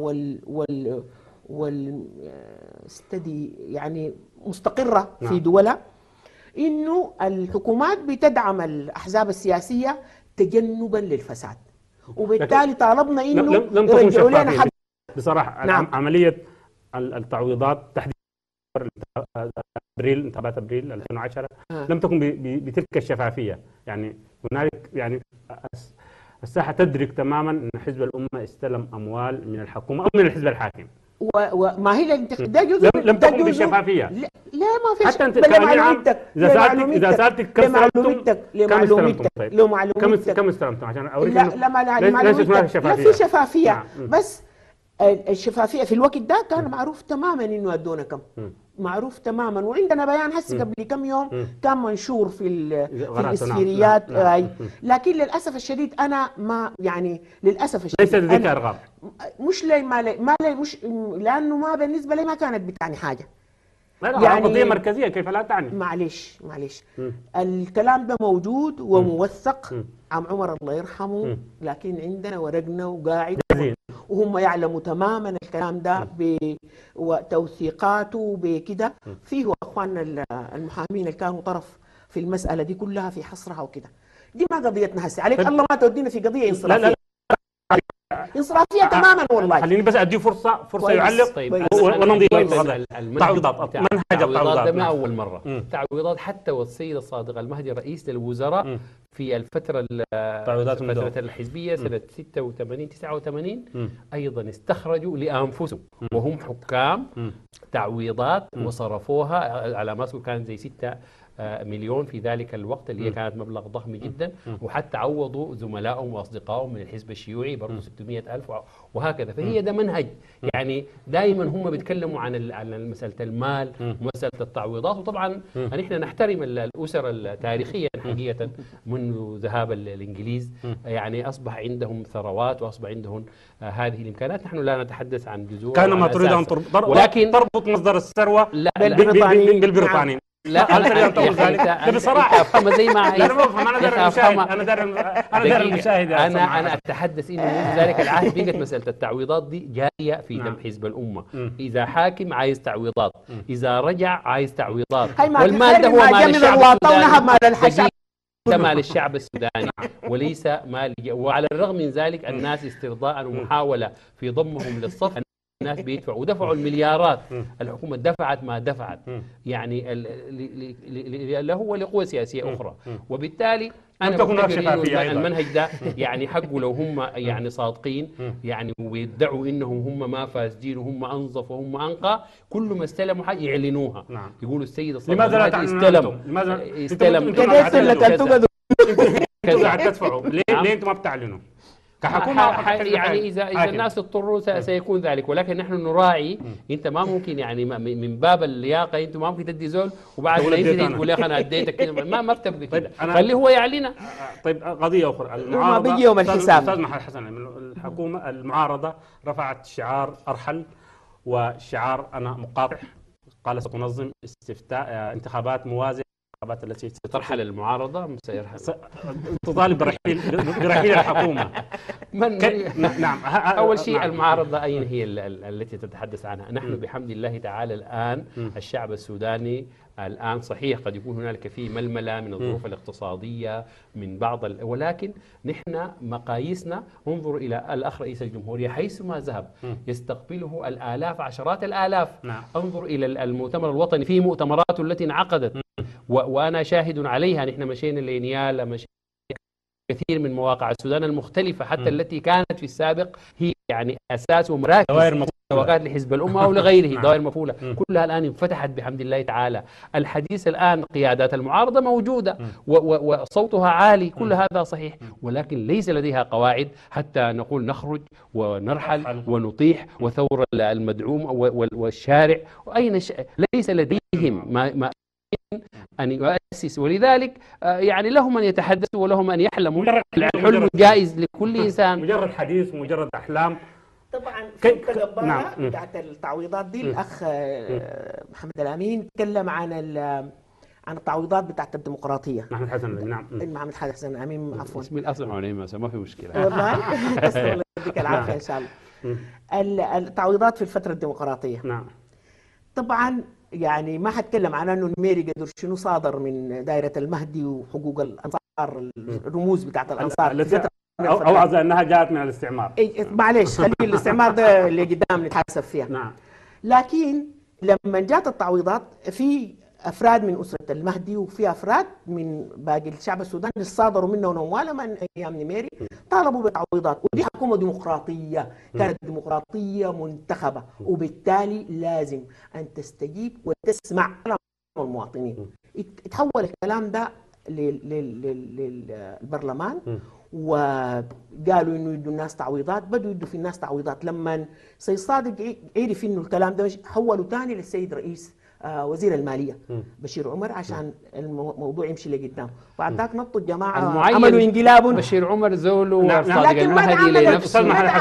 Speaker 2: يعني مستقره في دولها، انه الحكومات بتدعم الاحزاب السياسيه تجنبا للفساد، وبالتالي طالبنا انه يرجعوا لنا حق.
Speaker 1: بصراحه نعم. عمليه التعويضات تحديدا ابريل، انتخابات ابريل 2010 لم تكن بتلك الشفافيه. يعني هنالك يعني الساحه تدرك تماما ان حزب الامه استلم اموال من الحكومه او من الحزب الحاكم،
Speaker 2: وما هي ده جزء
Speaker 1: لم تكن بالشفافيه.
Speaker 2: لا ما فيش.
Speaker 1: حتى انت كامل عام اذا سالتك كم استلمتم عشان اوريك
Speaker 2: لا في شفافيه. بس الشفافيه في الوقت ده كان معروف تماما انه ادونا كم، معروف تماما، وعندنا بيان هسه قبل كم يوم كان منشور في الاسفيريات. لكن للاسف الشديد انا ما يعني للاسف الشديد
Speaker 1: ليس لديك ارقام،
Speaker 2: مش مش لانه ما بالنسبه لي ما كانت بتعني حاجه.
Speaker 1: يعني قضيه مركزيه كيف لا تعني.
Speaker 2: معلش الكلام ده موجود وموثق. عم عمر الله يرحمه لكن عندنا ورقنا وقاعد، وهم يعلموا تماما الكلام ده بتوثيقاته بكده. فيه اخواننا المحامين اللي كانوا طرف في المساله دي كلها في حصرها وكده. دي ما قضيتنا هسه عليك الله ما تودينا في قضيه انصرافيه. انصرافيه تماما والله.
Speaker 1: خليني بس اديه فرصه يعلق.
Speaker 3: طيب
Speaker 1: ونمضي
Speaker 3: تعويضات منهج التعويضات ده ما اول مره. تعويضات حتى والسيد الصادق المهدي رئيس للوزراء في الفتره الحزبيه سنه 86 89 ايضا استخرجوا لانفسهم وهم حكام تعويضات وصرفوها على ما كانت زي 6 مليون في ذلك الوقت، اللي هي كانت مبلغ ضخم جدا. وحتى عوضوا زملائهم واصدقائهم من الحزب الشيوعي برضه 600,000 وهكذا. فهي ده منهج. يعني دائما هم بيتكلموا عن مساله المال ومساله التعويضات. وطبعا نحن نحترم الاسر التاريخيه حقيقه منذ ذهاب الانجليز، يعني اصبح عندهم ثروات واصبح عندهم هذه الامكانات. نحن لا نتحدث عن جذور،
Speaker 1: كان ما تريد ان تربط مصدر الثروه بالبريطانيين.
Speaker 3: لا
Speaker 1: أنا بصراحه
Speaker 3: افهم زي ما هي.
Speaker 1: لا ما افهم، انا داري المشاهد، انا داري المشاهد.
Speaker 3: انا اتحدث انه منذ ذلك العهد بقت مساله التعويضات دي جاريه في دم حزب الامه. اذا حاكم عايز تعويضات، اذا رجع عايز تعويضات، والمال ده هو مال الشعب، ده مال الشعب السوداني وليس مال. وعلى الرغم من ذلك الناس استرضاء ومحاوله في ضمهم للصف، الناس بيدفعوا ودفعوا المليارات. الحكومة دفعت ما دفعت يعني له ولقوى سياسية أخرى. وبالتالي أنا المنهج ده يعني حقه لو هم يعني صادقين يعني ويدعوا إنهم هم ما فاسدين وهم أنظف وهم أنقى، كل ما استلموا حاجة يعلنوها. يقولوا السيد الصادق
Speaker 1: لماذا لا
Speaker 3: استلم
Speaker 1: قاعد تدفعوا ليه انتم ما بتعلنوا كحكومه؟
Speaker 3: يعني اذا الناس اضطروا سيكون ذلك، ولكن نحن نراعي. انت ما ممكن يعني من باب اللياقه انت ما ممكن تدي زول وبعد ما ينتهي تقول يا اخي انا اديتك كده. ما بتبقى كده. خليه هو يعلنها.
Speaker 1: طيب قضيه اخرى،
Speaker 2: المعارضه ما بيجي يوم الحساب.
Speaker 1: استاذ محمد حسن، الحكومه المعارضه رفعت شعار ارحل وشعار انا مقاطع، قال ستنظم استفتاء انتخابات موازيه التي
Speaker 3: ترحل المعارضة
Speaker 1: تطالب برحيل الحكومة.
Speaker 3: نعم. أول شيء المعارضة أين هي التي تتحدث عنها؟ نحن بحمد الله تعالى الآن الشعب السوداني الآن صحيح قد يكون هنالك فيه ململة من الظروف الاقتصادية من بعض ولكن نحن مقاييسنا انظر إلى الأخ رئيس الجمهورية حيثما ذهب يستقبله الآلاف عشرات الآلاف. انظر إلى المؤتمر الوطني، فيه مؤتمرات التي انعقدت وأنا شاهد عليها. نحن مشينا لينيالا، مشينا كثير من مواقع السودان المختلفة حتى التي كانت في السابق هي يعني أساس ومراكز مساواة لحزب الأمة أو لغيره دوائر مفعولة كلها الآن انفتحت بحمد الله تعالى. الحديث الآن قيادات المعارضة موجودة وصوتها عالي، كل هذا صحيح، ولكن ليس لديها قواعد حتى نقول نخرج ونرحل ونطيح وثور المدعوم والشارع. ليس لديهم ما أن يؤسس، ولذلك يعني لهم أن يتحدثوا ولهم أن يحلموا. الحلم جائز لكل إنسان.
Speaker 1: مجرد حديث، مجرد أحلام.
Speaker 2: طبعا في الجبارة بتاعت التعويضات دي الأخ محمد الأمين تكلم عن التعويضات بتاعت الديمقراطية.
Speaker 1: محمد حسن، نعم.
Speaker 2: محمد حسن الأمين، عفوا.
Speaker 3: اسمي الأصل ما في مشكلة.
Speaker 2: والله تسلم، يديك العافية إن شاء الله. التعويضات في الفترة الديمقراطية.
Speaker 1: نعم.
Speaker 2: طبعا يعني ما حتكلم عن انه الميري قدر شنو صادر من دائرة المهدي وحقوق الأنصار، الرموز بتاعت الأنصار
Speaker 1: أوعظ أنها جاءت من الاستعمار.
Speaker 2: معلش خلي الاستعمار ده اللي قدام نتحاسب فيها.
Speaker 1: نعم.
Speaker 2: لكن لما جات التعويضات، في افراد من اسره المهدي وفي افراد من باقي الشعب السوداني اللي صادروا منهم اموال من ايام نميري طالبوا بتعويضات، ودي حكومه ديمقراطيه، كانت ديمقراطيه منتخبه، وبالتالي لازم ان تستجيب وتسمع كلام المواطنين. تحول الكلام ده للبرلمان، وقالوا انه يدوا الناس تعويضات، بدوا يدوا في الناس تعويضات. لما سيد صادق عرف انه الكلام ده حولوا ثاني للسيد رئيس وزير الماليه بشير عمر عشان الموضوع يمشي لقدام. بعد ذاك نطوا الجماعه عملوا انقلاب.
Speaker 3: بشير عمر زول وصادق
Speaker 2: المهدي
Speaker 3: لنفسه.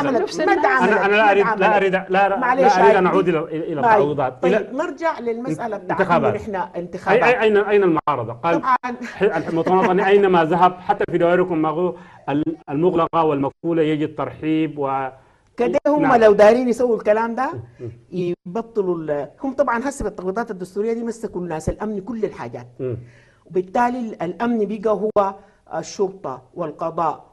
Speaker 1: لا اريد ان اعود الى التعويضات.
Speaker 2: طيب نرجع للمساله بتاعتنا نحن انتخابات.
Speaker 1: اين المعارضه؟ قال المتناطن اينما ذهب حتى في دوائركم المغلقه والمقفوله يجي الترحيب
Speaker 2: كده هم لو دارين يسووا الكلام ده يبطلوا هم طبعا هسه بالتعويضات الدستوريه دي مسكوا الناس الامن كل الحاجات، وبالتالي الامن بقى هو الشرطه والقضاء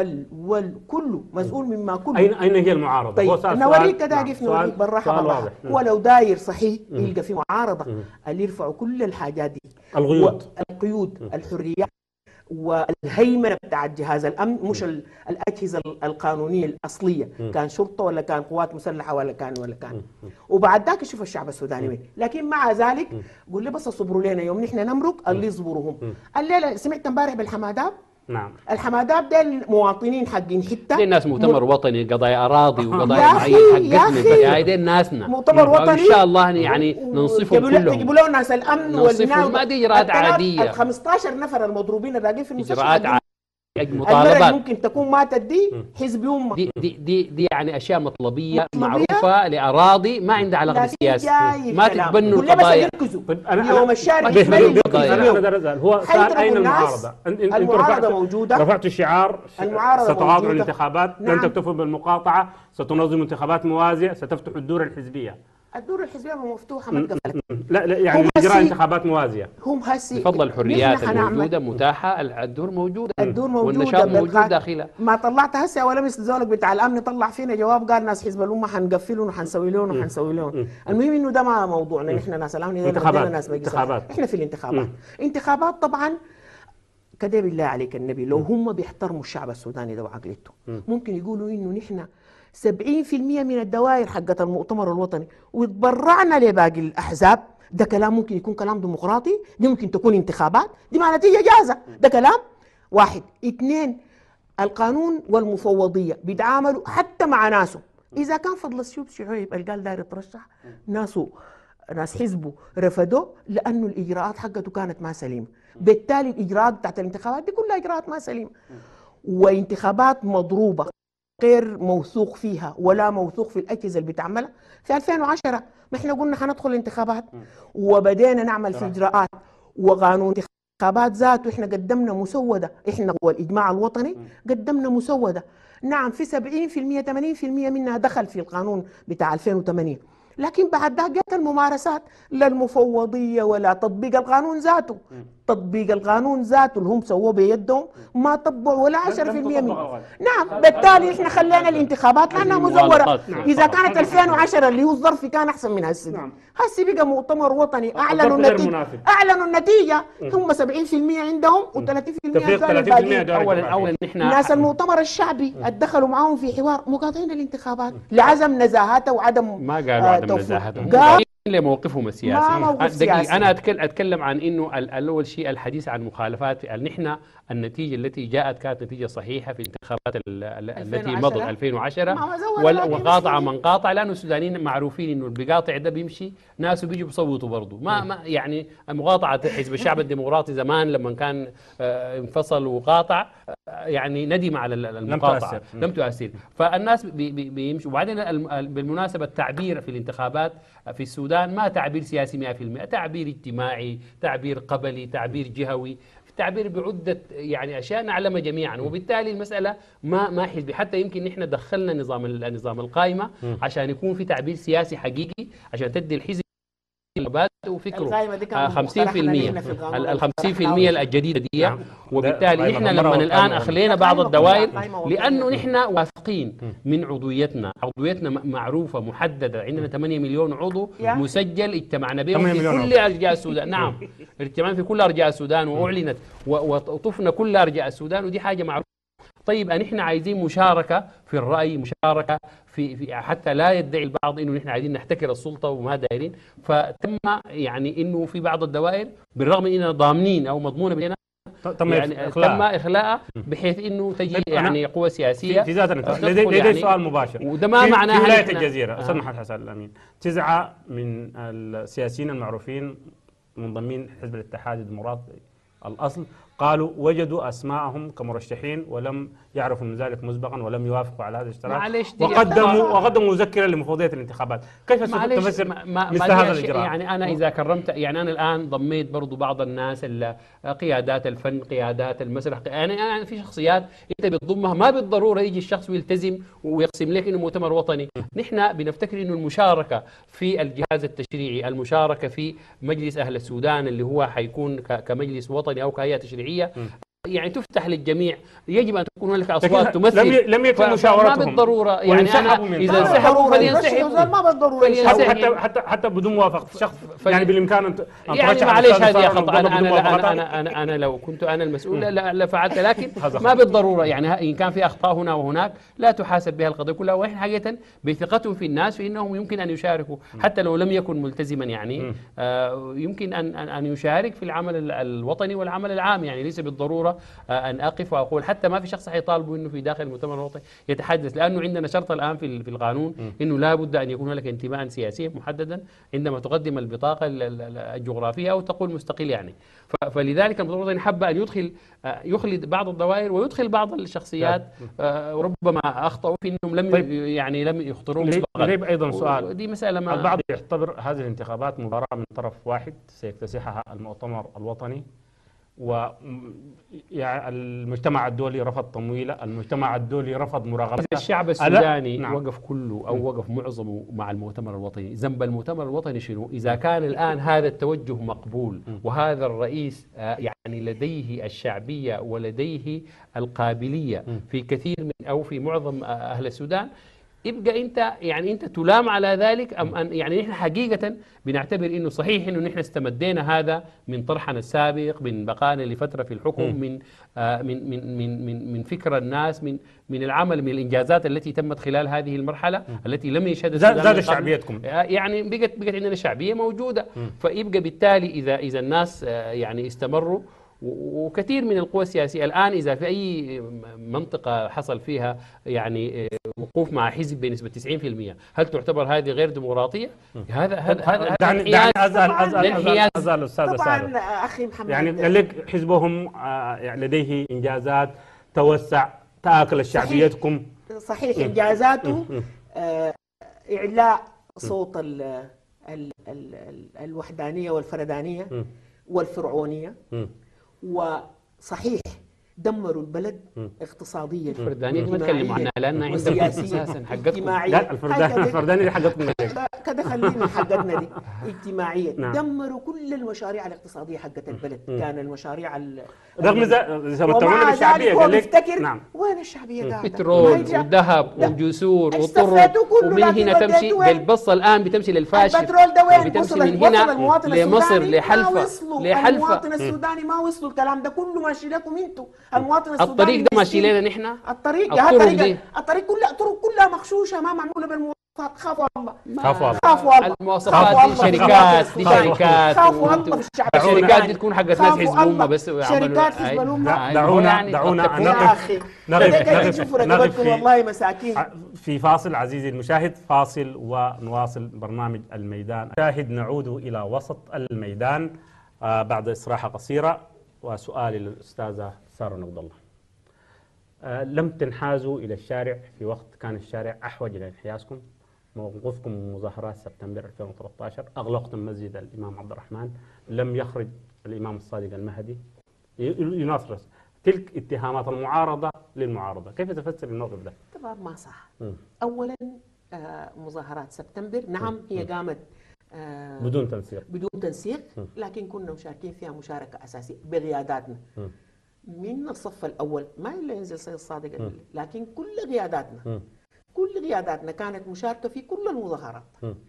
Speaker 2: كله مسؤول مما كله.
Speaker 1: اين هي المعارضه؟
Speaker 2: طيب نوريك كده كيف نوريك بالراحه. هو لو داير صحيح يلقى في معارضه اللي يرفعوا كل الحاجات دي، القيود الحريات والهيمنه بتاع جهاز الامن، مش الاجهزه القانونيه الاصليه، كان شرطه ولا كان قوات مسلحه ولا كان وبعد ذاك يشوف الشعب السوداني وين. لكن مع ذلك قول لي بس اصبروا لنا يوم نحن نمرق اللي يصبروا هم. الليله سمعت امبارح بالحمادات.
Speaker 1: نعم.
Speaker 2: الحمادات ده المواطنين حقين حته،
Speaker 3: دي الناس مؤتمر وطني قضايا اراضي وقضايا معين حقتنا، يا دي ناسنا
Speaker 2: مؤتمر وطني
Speaker 3: ان شاء الله يعني ننصفهم كلهم،
Speaker 2: يجيبوا لهم ناس الامن
Speaker 3: ننصفهم. ما دي اجراءات عاديه.
Speaker 2: ال 15 نفر المضروبين الراقين في المستشفى
Speaker 3: اجراءات عاديه، مطالبات
Speaker 2: ممكن تكون ماتت دي حزب امه.
Speaker 3: دي يعني اشياء مطلبيه معروفه لاراضي ما عندها علاقه بالسياسه. ما تتبنوا القضايا.
Speaker 2: يوم الشارع
Speaker 1: هو صار اين المعارضه؟
Speaker 2: المعارضه موجوده،
Speaker 1: رفعتوا شعار ستقاطعوا الانتخابات، لن تكتفوا بالمقاطعه، ستنظموا انتخابات موازيه، ستفتحوا الدور الحزبيه.
Speaker 2: الدور الحزبيه مفتوحه ما اتقفلت.
Speaker 1: لا يعني اجراء انتخابات موازيه.
Speaker 2: هم هسي
Speaker 3: بفضل الحريات الموجوده متاحه، الدور موجود والنشاط موجود داخلها.
Speaker 2: ما طلعت هسه ولا مثل زولك بتاع الامن طلع فينا جواب قال ناس حزب الامه حنقفلهم وحنسوي لهم وحنسوي لهم. المهم انه ده ما موضوعنا نحن ناس الامن،
Speaker 1: انتخابات.
Speaker 2: احنا في الانتخابات. انتخابات طبعا كده بالله عليك النبي لو هم بيحترموا الشعب السوداني ده وعقليته ممكن يقولوا انه نحن 70% من الدوائر حقت المؤتمر الوطني وتبرعنا لباقي الأحزاب. ده كلام ممكن يكون كلام ديمقراطي، دي ممكن تكون انتخابات، دي مع نتيجة جاهزة. ده كلام واحد. اثنين، القانون والمفوضية بيتعاملوا حتى مع ناسه. إذا كان فضل الشيوب شعيب القال داير يترشح، ناس حزبه رفضوه لأنه الإجراءات حقته كانت ما سليمة. بالتالي الإجراءات بتاعت الانتخابات دي كلها إجراءات ما سليمة، وانتخابات مضروبة غير موثوق فيها ولا موثوق في الأجهزة اللي بتعملها. في 2010 ما احنا قلنا حندخل انتخابات وبدينا نعمل في إجراءات وقانون انتخابات ذاته. احنا قدمنا مسودة، احنا والإجماع الوطني قدمنا مسودة. نعم في 70% 80% منها دخل في القانون بتاع 2008، لكن بعد ذاك جت الممارسات لا المفوضية ولا تطبيق القانون ذاته. تطبيق القانون ذاته اللي هم سووه بيدهم ما طبقوا ولا 10% منه. نعم، بالتالي احنا خلينا الانتخابات لانها مزوره. اذا كانت 2010 اللي هو الظرف كان احسن من هسه.
Speaker 1: نعم.
Speaker 2: هسه بقى مؤتمر وطني اعلنوا النتيجه هم 70% عندهم و30%
Speaker 3: اولا نحن
Speaker 2: الناس المؤتمر الشعبي اتدخلوا معاهم في حوار مقاطعين الانتخابات لعدم نزاهته وعدم
Speaker 3: ما قالوا عدم نزاهته، لموقفهم السياسي. انا اتكلم عن انه اول شيء الحديث عن مخالفات. نحن النتيجه التي جاءت كانت نتيجه صحيحه في الانتخابات التي مضت 2010 وقاطع من قاطع، لانه السودانيين معروفين انه البقاطع ده بيمشي ناس بيجوا بيصوتوا برضه. ما يعني مقاطعه حزب الشعب الديمقراطي زمان لما كان انفصل وقاطع يعني ندم على المقاطعه لم تؤثر. فالناس بيمشوا. وبعدين بالمناسبه التعبير في الانتخابات في السودان ما تعبير سياسي 100%، تعبير اجتماعي، تعبير قبلي، تعبير جهوي، تعبير بعدة يعني أشياء نعلمها جميعا. وبالتالي المسألة ما حزبي. حتى يمكن نحن دخلنا نظام القائمة عشان يكون في تعبير سياسي حقيقي، عشان تدي الحزب وفكره 50% الجديدة دي. وبالتالي احنا لما الآن أخلينا بعض الدوائر لأنه نحن واثقين من عضويتنا معروفة محددة، عندنا 8 مليون عضو مسجل اجتمعنا بهم في كل أرجاء السودان. نعم، اجتمعنا في كل أرجاء السودان وأعلنت وطفنا كل أرجاء السودان، ودي حاجة معروفة. طيب نحن عايزين مشاركة في الرأي، مشاركة في حتى لا يدعي البعض انه نحن عايزين نحتكر السلطة وما دايرين. فتم يعني انه في بعض الدوائر بالرغم من اننا ضامنين او مضمونة بيننا تم اخلاءها بحيث انه تجي يعني قوة سياسية
Speaker 1: في ذات لدي يعني سؤال مباشر.
Speaker 3: وده ما معناه
Speaker 1: في ولاية الجزيرة سمح حسن الأمين 9 من السياسيين المعروفين منضمين حزب الاتحاد الديمقراطي الأصل قالوا وجدوا أسماءهم كمرشحين ولم يعرفوا من ذلك مسبقا ولم يوافقوا على هذا الاشتراك، وقدموا مذكرة لمفوضية الانتخابات. كيف تفسر مثل هذا الإجراء؟
Speaker 3: يعني أنا إذا كرمت، يعني أنا الآن ضميت برضو بعض الناس قيادات الفن، قيادات المسرح، يعني في شخصيات أنت بتضمها ما بالضرورة يجي الشخص ويلتزم ويقسم لك إنه مؤتمر وطني. نحن بنفتكر إنه المشاركة في الجهاز التشريعي، المشاركة في مجلس أهل السودان اللي هو حيكون كمجلس وطني أو كهيئة تشريعية يعني تفتح للجميع. يجب ان تكون هناك اصوات تمثل.
Speaker 1: لم يتم مشاورتهم
Speaker 3: ما بالضروره. يعني انا اذا انسحبوا فلينسحبوا،
Speaker 2: ما بالضروره
Speaker 1: حتى بدون موافقه الشخص. يعني بالامكان ان
Speaker 3: يعني معلش هذه خطا. انا لو كنت انا المسؤول لفعلت، لكن ما بالضروره. يعني ان كان في اخطاء هنا وهناك لا تحاسب بها القضيه كلها. ونحن حقيقه بثقتهم في الناس في انهم يمكن ان يشاركوا حتى لو لم يكن ملتزما. يعني يمكن ان يشارك في العمل الوطني والعمل العام. يعني ليس بالضروره ان اقف واقول حتى ما في شخص حيطالبوا انه في داخل المؤتمر الوطني يتحدث، لانه عندنا شرط الان في القانون انه لا بد ان يكون لك انتماء سياسيا محددا عندما تقدم البطاقه الجغرافيه او تقول مستقل. يعني فلذلك المؤتمر الوطني حب ان يخلد بعض الدوائر ويدخل بعض الشخصيات وربما اخطاوا في انهم لم يخطروا مسبقا.
Speaker 1: ايضا سؤال،
Speaker 3: دي مساله
Speaker 1: البعض يعتبر هذه الانتخابات مباراه من طرف واحد سيكتسحها المؤتمر الوطني، والمجتمع الدولي رفض تمويله، المجتمع الدولي رفض مراقبته.
Speaker 3: الشعب السوداني نعم. وقف كله أو وقف معظمه مع المؤتمر الوطني. ذنب المؤتمر الوطني شنو؟ إذا كان الآن هذا التوجه مقبول وهذا الرئيس يعني لديه الشعبية ولديه القابلية في كثير من أو في معظم أهل السودان، يبقى انت تلام على ذلك ام ان يعني نحن حقيقه بنعتبر انه صحيح انه نحن استمدينا هذا من طرحنا السابق، من بقائنا لفتره في الحكم، من فكر الناس، من العمل، من الانجازات التي تمت خلال هذه المرحله التي لم يشهدها
Speaker 1: زاد شعبيتكم.
Speaker 3: يعني بقت عندنا شعبيه موجوده. فيبقى بالتالي اذا الناس يعني استمروا، وكثير من القوى السياسية الآن إذا في أي منطقة حصل فيها يعني وقوف مع حزب بنسبة 90%، هل تعتبر هذه غير ديمقراطية؟ هذا
Speaker 1: دعني أسأل الأستاذ
Speaker 2: طبعا أخي محمد،
Speaker 1: يعني قال لك حزبهم لديه إنجازات توسع تآكل شعبيتكم.
Speaker 2: صحيح إنجازاته إعلاء صوت الوحدانية والفردانية والفرعونية، وصحيح دمروا البلد اقتصاديا.
Speaker 3: الفردانية ما تكلموا عنها لأنها عندنا أساسا حقتكم.
Speaker 1: لا الفردانية حقتكم
Speaker 2: كده خلينا حقتنا دي اجتماعية.
Speaker 1: نعم.
Speaker 2: دمروا كل المشاريع الاقتصادية حقت البلد. كان المشاريع
Speaker 1: رغم
Speaker 2: ومع ذلك هو بيفتكر
Speaker 1: نعم.
Speaker 2: وين الشعبية قاعدة؟
Speaker 3: بترول وذهب وجسور وطرق، ومن هنا تمشي بالبصة الآن بتمشي للفاشل.
Speaker 2: البترول ده وين
Speaker 3: بتمشي
Speaker 2: وصل؟
Speaker 3: من هنا
Speaker 2: المواطن
Speaker 3: لمصر
Speaker 2: السوداني
Speaker 3: لحلفة
Speaker 2: ما وصلوا. المواطن السوداني ما وصلوا، الكلام ده كله ماشي لكم انتوا. المواطن السوداني
Speaker 3: الطريق ده ماشي لنا نحن.
Speaker 2: الطريق كلها مغشوشة، ما معمولة بالمواصفات. خافوا الله.
Speaker 1: خافوا الله.
Speaker 3: المواصفات دي شركات،
Speaker 2: خافوا الله في الشعب.
Speaker 3: الشركات دي تكون حقت ناس حزبهم بس.
Speaker 2: شركات حزبهم.
Speaker 1: دعونا
Speaker 2: نقف والله مساكين.
Speaker 1: في فاصل عزيزي المشاهد، فاصل ونواصل برنامج الميدان. شاهد نعود إلى وسط الميدان بعد استراحة قصيرة، وسؤالي للأستاذة سارة نقد الله. لم تنحازوا إلى الشارع في وقت كان الشارع أحوج إلى انحيازكم. موقفكم من مظاهرات سبتمبر 2013 أغلقتم مسجد الإمام عبد الرحمن، لم يخرج الإمام الصادق المهدي يناصر. تلك اتهامات المعارضة للمعارضة، كيف تفسر الموقف ده؟
Speaker 2: طبعا ما صح. أولا مظاهرات سبتمبر نعم هي قامت بدون تنسيق، لكن كنا مشاركين فيها مشاركة أساسية بقياداتنا من الصف الأول، ما إلا ينزل سيد الصادق لكن كل قياداتنا كانت مشاركة في كل المظاهرات.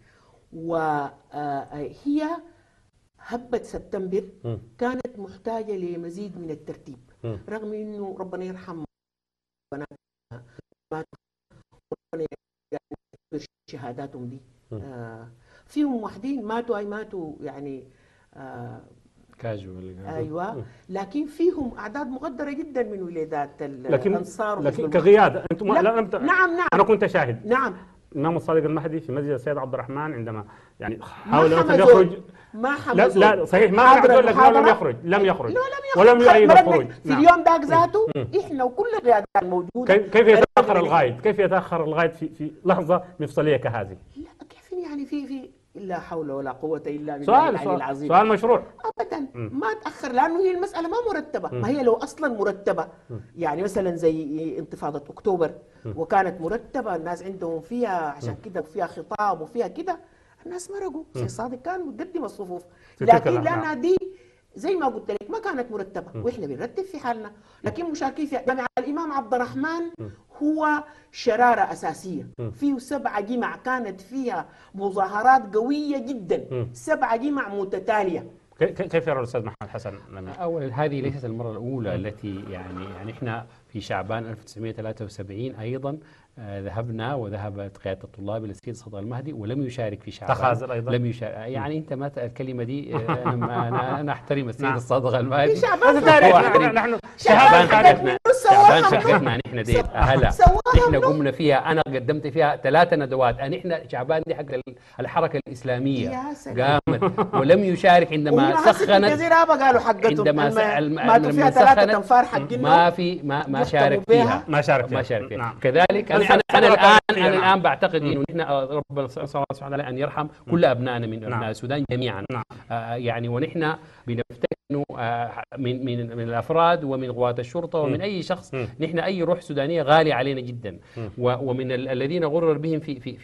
Speaker 2: وهي هبة سبتمبر كانت محتاجة لمزيد من الترتيب، رغم أنه ربنا يرحم بناتنا ربنا يغفر شهاداتهم دي. فيهم واحدين ماتوا يعني
Speaker 3: كاجوال.
Speaker 1: ايوه،
Speaker 2: لكن فيهم اعداد مقدره جدا من ولادات الانصار.
Speaker 1: لكن كقياده انتم
Speaker 2: نعم
Speaker 1: انا كنت شاهد.
Speaker 2: نعم
Speaker 1: الامام الصادق المهدي في مسجد السيد عبد الرحمن عندما يعني حاول ان يخرج.
Speaker 2: ما حمزوا.
Speaker 1: لا صحيح، ما اقول لك لم يخرج ولم يؤيد الخروج.
Speaker 2: في اليوم ذاك ذاته احنا وكل القيادات الموجوده.
Speaker 1: كيف يتاخر الغاية في لحظه مفصليه كهذه؟
Speaker 2: لا كيف يعني في لا حول ولا قوة إلا بالله العلي العظيم.
Speaker 1: سؤال مشروع
Speaker 2: أبدا. ما تأخر لأنه هي المسألة ما مرتبة. ما هي لو أصلا مرتبة يعني مثلا زي انتفاضة أكتوبر وكانت مرتبة، الناس عندهم فيها عشان كده وفيها خطاب وفيها كده، الناس مرقوا. سيد صادق كان مقدم الصفوف، لكن لأنها دي زي ما قلت لك ما كانت مرتبة وإحنا بنرتب في حالنا، لكن مشاركين فيها. جامع الإمام عبد الرحمن هو شرارة أساسية، فيه 7 جمع كانت فيها مظاهرات قوية جدا، 7 جمع متتالية.
Speaker 1: كيف يرى الأستاذ محمد حسن؟
Speaker 3: أولا هذه ليست المرة الأولى التي يعني إحنا في شعبان 1973 أيضا ذهبنا وذهبت قيادة الطلاب إلى السيد الصادق المهدي ولم يشارك في شعبان.
Speaker 1: تخاذل أيضا؟
Speaker 3: لم يشارك. يعني أنت ما الكلمة دي أنا أحترم السيد الصادق المهدي.
Speaker 2: في شعبان
Speaker 3: نحن شعبان شقتنا نحن دي هلا نحن قمنا فيها. أنا قدمت فيها 3 ندوات. نحن شعبان دي حق الحركة الإسلامية قامت ولم يشارك عندما سخنت. عندما
Speaker 2: فيها 3 تنفار حقنا
Speaker 3: ما شارك فيها.
Speaker 1: ما شارك فيها.
Speaker 3: كذلك أنا الآن بعتقد إنه نحن ربنا سبحانه وتعالى أن يرحم كل أبنائنا من أبناء السودان جميعا. يعني ونحن بنفتكر إنه من الأفراد ومن قوات الشرطة ومن أي شخص، نحن أي روح سودانية غالية علينا جدا، ومن الذين غرر بهم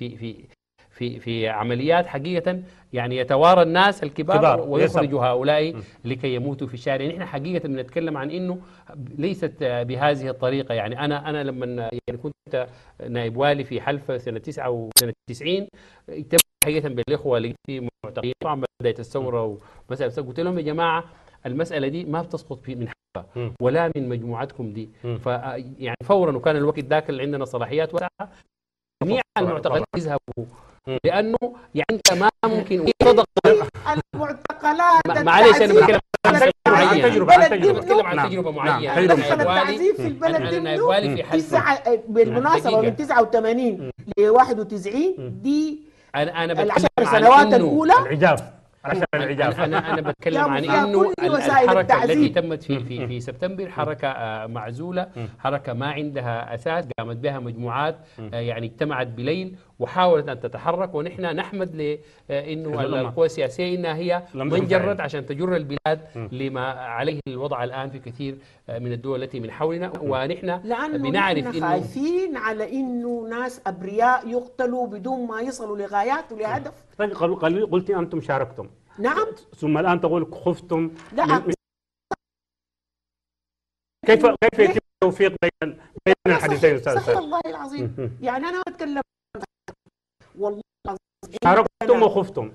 Speaker 3: في عمليات حقيقة يعني يتوارى الناس الكبار ويخرجوا هؤلاء لكي يموتوا في الشارع. نحن حقيقة بنتكلم عن إنه ليست بهذه الطريقة. يعني أنا لما يعني كنت نائب والي في حلفة سنة 9 وسنة 90 اجتمعت حقيقة بالإخوة اللي في معتقلين طبعا بداية الثورة ومسألة، قلت لهم يا جماعة المسألة دي ما بتسقط من حلفة ولا من مجموعتكم دي. يعني فورا، وكان الوقت ذاك اللي عندنا صلاحيات واسعة، جميع المعتقلين يذهبوا، لأنه يعني أنت ما ممكن صدق
Speaker 2: المعتقلات.
Speaker 3: معلش أنا بتكلم
Speaker 1: عن
Speaker 3: تجربة معينة.
Speaker 2: دخل التعذيب في البلد منه بالمناسبة من 89 ل 91 دي
Speaker 3: أنا
Speaker 2: ال10 سنوات الأولى
Speaker 1: العجاف.
Speaker 3: أنا بتكلم عن إنه الحركة التي تمت في سبتمبر حركة معزولة، حركة ما عندها أساس، قامت بها مجموعات يعني اجتمعت بليل وحاولت أن تتحرك، ونحن نحمد لأنه القوى السياسية إنها هي من جرت عشان تجر البلاد لما عليه الوضع الآن في كثير من الدول التي من حولنا، ونحن بنعرف
Speaker 2: إنه خايفين على إنه ناس أبرياء يقتلوا بدون ما يصلوا لغايات ولهدف.
Speaker 1: طيب قلتي أنتم شاركتم.
Speaker 2: نعم.
Speaker 1: ثم الآن تقول خفتم.
Speaker 2: لا.
Speaker 1: كيف يتم التوفيق بين الحديثين أستاذ؟
Speaker 2: صحيح والله العظيم. يعني أنا أتكلم والله العظيم
Speaker 1: شاركتم وخفتم.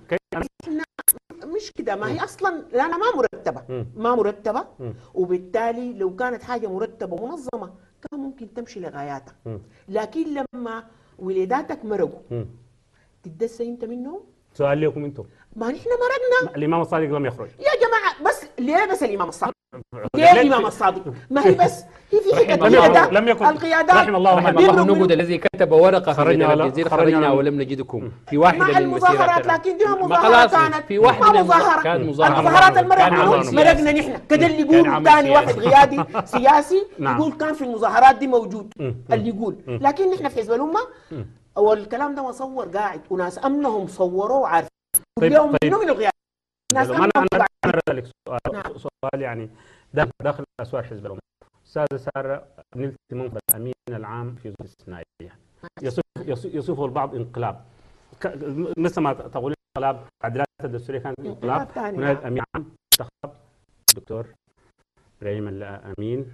Speaker 2: مش كده، ما هي اصلا لانها ما مرتبه وبالتالي لو كانت حاجه مرتبه ومنظمه كان ممكن تمشي لغاياتها. لكن لما ولاداتك مرقوا تدسى انت منهم.
Speaker 1: سؤال لكم انتم،
Speaker 2: ما نحن مرقنا.
Speaker 1: الامام الصادق لم يخرج
Speaker 2: يا جماعه، بس ليه بس الامام الصادق؟ ليه الامام الصادق؟ ما هي بس هي في حته
Speaker 1: لم يكن
Speaker 2: القيادات.
Speaker 1: رحم الله
Speaker 3: النقد الذي كتب ورقه خرجنا ولم نجدكم في واحده من
Speaker 2: المظاهرات، لكن دي مظاهرات كانت
Speaker 3: في واحده
Speaker 2: المظاهرات مرقنا نحن كده. اللي يقول ثاني واحد غيادي سياسي يقول كان في المظاهرات دي موجود، اللي يقول، لكن نحن في حزب الامه والكلام ده مصور قاعد وناس امنهم صوروه وعارفين. اليوم منو من الغياب؟ ناس
Speaker 1: انا لك سؤال يعني داخل اسوار حزب الامه. استاذ ساره نلت منصب الامين العام في وزاره الصناعيه، يصفه البعض انقلاب، مثل ما تقولين انقلاب التعديلات الدستوريه كانت انقلاب. هناك امين عام انتخب الدكتور ابراهيم الامين،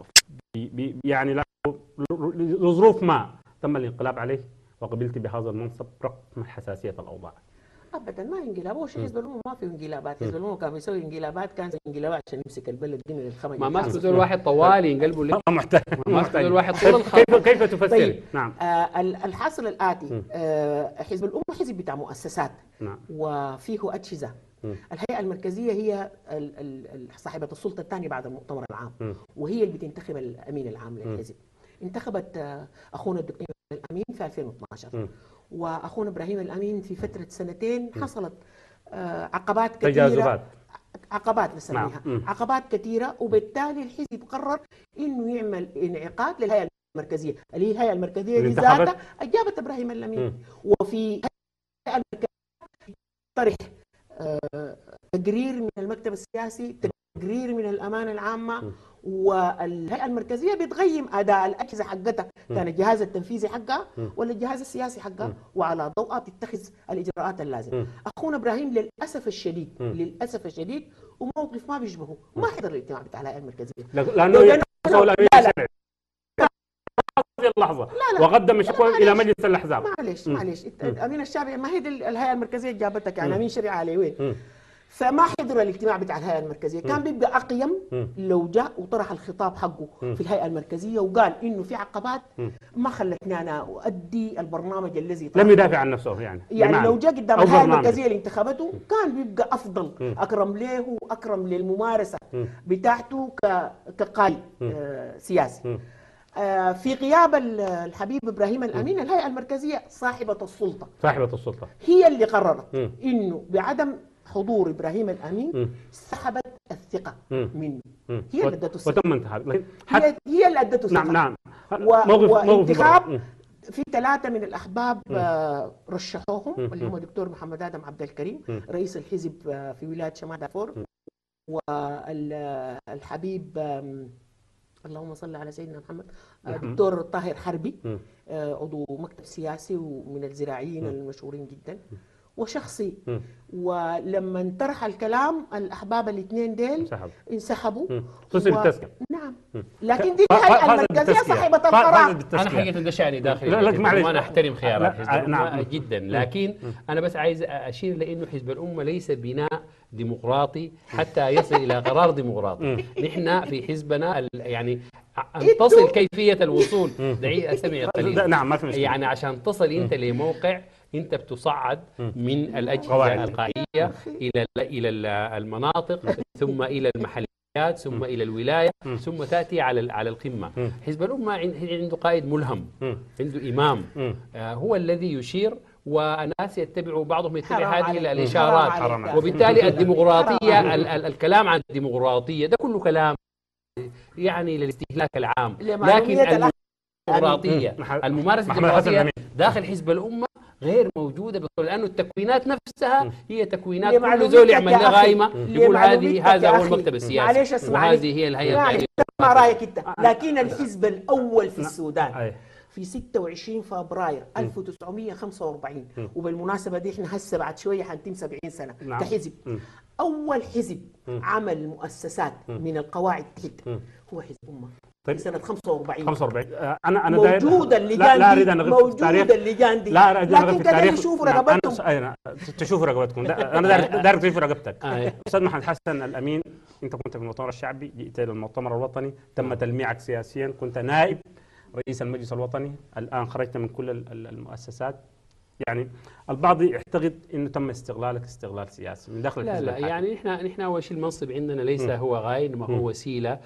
Speaker 1: يعني لظروف ما تم الانقلاب عليه وقبلت بهذا المنصب رغم حساسيه الاوضاع.
Speaker 2: ابدا ما انقلاب، هو شيء حزب الامه ما في انقلابات. حزب الامه كان بيسوي انقلابات، كان انقلابات عشان يمسك البلد دي من الخمج.
Speaker 3: ما مسكوا زول واحد طوالي ينقلبوا ليه؟
Speaker 1: محتاج
Speaker 3: ما مسكوا زول واحد طول الخط.
Speaker 1: كيف تفسر؟
Speaker 2: طيب.
Speaker 1: نعم.
Speaker 2: الحاصل الاتي، حزب الامه حزب بتاع مؤسسات.
Speaker 1: نعم.
Speaker 2: وفيه اجهزه. الهيئه المركزيه هي صاحبه السلطه الثانيه بعد المؤتمر العام، وهي اللي بتنتخب الامين العام للحزب. انتخبت اخونا الدكتور الامين في 2012، واخونا ابراهيم الامين في فتره سنتين حصلت عقبات كثيره،
Speaker 1: تجاذبات،
Speaker 2: عقبات نسميها، عقبات كثيره، وبالتالي الحزب قرر انه يعمل انعقاد للهيئه المركزيه، اللي هي الهيئه المركزيه دي ذاتها اجابت ابراهيم الامين. وفي الهيئه المركزيه طرح تقرير من المكتب السياسي، تقرير من الامانه العامه، والهيئه المركزيه بتقيم اداء الاجهزه حقتها، كان الجهاز التنفيذي حقها ولا الجهاز السياسي حقها، وعلى ضوءها تتخذ الاجراءات اللازمه. اخونا ابراهيم للاسف الشديد وموقف ما بيشبهه، ما حضر الاجتماع بتاع الهيئه المركزيه
Speaker 1: لانه هذه اللحظه وقدم شكوى الى مجلس الاحزاب.
Speaker 2: معلش الامين الشعبي ما هي الهيئه المركزيه جابتك، يعني امين شريعه على وين؟ فما حضر الاجتماع بتاع الهيئه المركزيه. كان بيبقى اقيم لو جاء وطرح الخطاب حقه في الهيئه المركزيه وقال انه في عقبات ما خلتني انا اؤدي البرنامج الذي
Speaker 1: لم يدافع عن نفسه، يعني
Speaker 2: لو جاء قدام الهيئه المركزيه اللي انتخبته كان بيبقى افضل، اكرم له واكرم للممارسه بتاعته كقائد سياسي. في غياب الحبيب ابراهيم الامين، الهيئه المركزيه صاحبه السلطه هي اللي قررت انه بعدم حضور ابراهيم الامين سحبت الثقه منه. هي اللي ادته الثقه
Speaker 1: وتم انتخاب،
Speaker 2: هي اللي ادته الثقه.
Speaker 1: نعم.
Speaker 2: وانتخاب في 3 من الاحباب رشحوهم، اللي هم دكتور محمد ادم عبد الكريم رئيس الحزب في ولايه شمال دارفور، والحبيب اللهم صل على سيدنا محمد دكتور طاهر حربي عضو مكتب سياسي ومن الزراعيين المشهورين جدا وشخصي. ولما انطرح الكلام الاحباب الاثنين ديل انسحبوا.
Speaker 1: تصل بالتزكيه.
Speaker 2: نعم. لكن دي الهيئه المركزيه صاحبه القرار.
Speaker 3: انا حقيقه ده شأني داخلي، وانا احترم خيار حزب الامه جدا، لكن انا بس عايز اشير لانه حزب الامه ليس بناء ديمقراطي حتى يصل الى قرار ديمقراطي. نحن في حزبنا يعني أن تصل كيفيه الوصول، دعي اسمع قليلا.
Speaker 1: نعم، ما في مشكله.
Speaker 3: يعني عشان تصل انت لموقع انت بتصعد من الاجهزه القائيه الى المناطق، ثم الى المحليات، ثم الى الولايه، ثم تاتي على القمه. حزب الامه عنده قائد ملهم، عنده امام هو الذي يشير، والناس يتبعوا، بعضهم يتبع هذه الاشارات، وبالتالي الديمقراطيه الكلام عن الديمقراطيه ده كله كلام يعني للاستهلاك العام، لكن الديمقراطية الممارسة الديمقراطية داخل حزب الأمة غير موجودة لأنه التكوينات نفسها هي تكوينات كل زول يعمل لها قائمة يقول هذا هو المكتب السياسي وهذه هي الهيئة التعليمية.
Speaker 2: ما رأيك أنت؟ لكن الحزب الأول في السودان في 26 فبراير 1945 وبالمناسبة دي احنا هسه بعد شوية حنتم 70 سنة كحزب. أول حزب عمل مؤسسات من القواعد تحت هو حزب أمة في سنة 45.
Speaker 1: أنا
Speaker 2: موجودة اللجان
Speaker 1: لا
Speaker 2: دي،
Speaker 1: أريد أن أغير في التاريخ.
Speaker 2: موجودة اللجان دي،
Speaker 1: لا أريد أن أغير
Speaker 2: لكن
Speaker 1: في التاريخ.
Speaker 2: كده يشوفوا رقبتهم.
Speaker 1: تشوفوا رقبتكم. أنا داير تشوفوا رقبتك. أستاذ محمد حسن الأمين، أنت كنت في المؤتمر الشعبي، جئت إلى المؤتمر الوطني، تم تلميعك سياسيا، كنت نائب رئيس المجلس الوطني، الآن خرجت من كل المؤسسات. يعني البعض يعتقد انه تم استغلالك استغلال سياسي من داخل الحزب.
Speaker 3: لا يعني نحن اول شيء المنصب عندنا ليس هو غاية، انما هو وسيله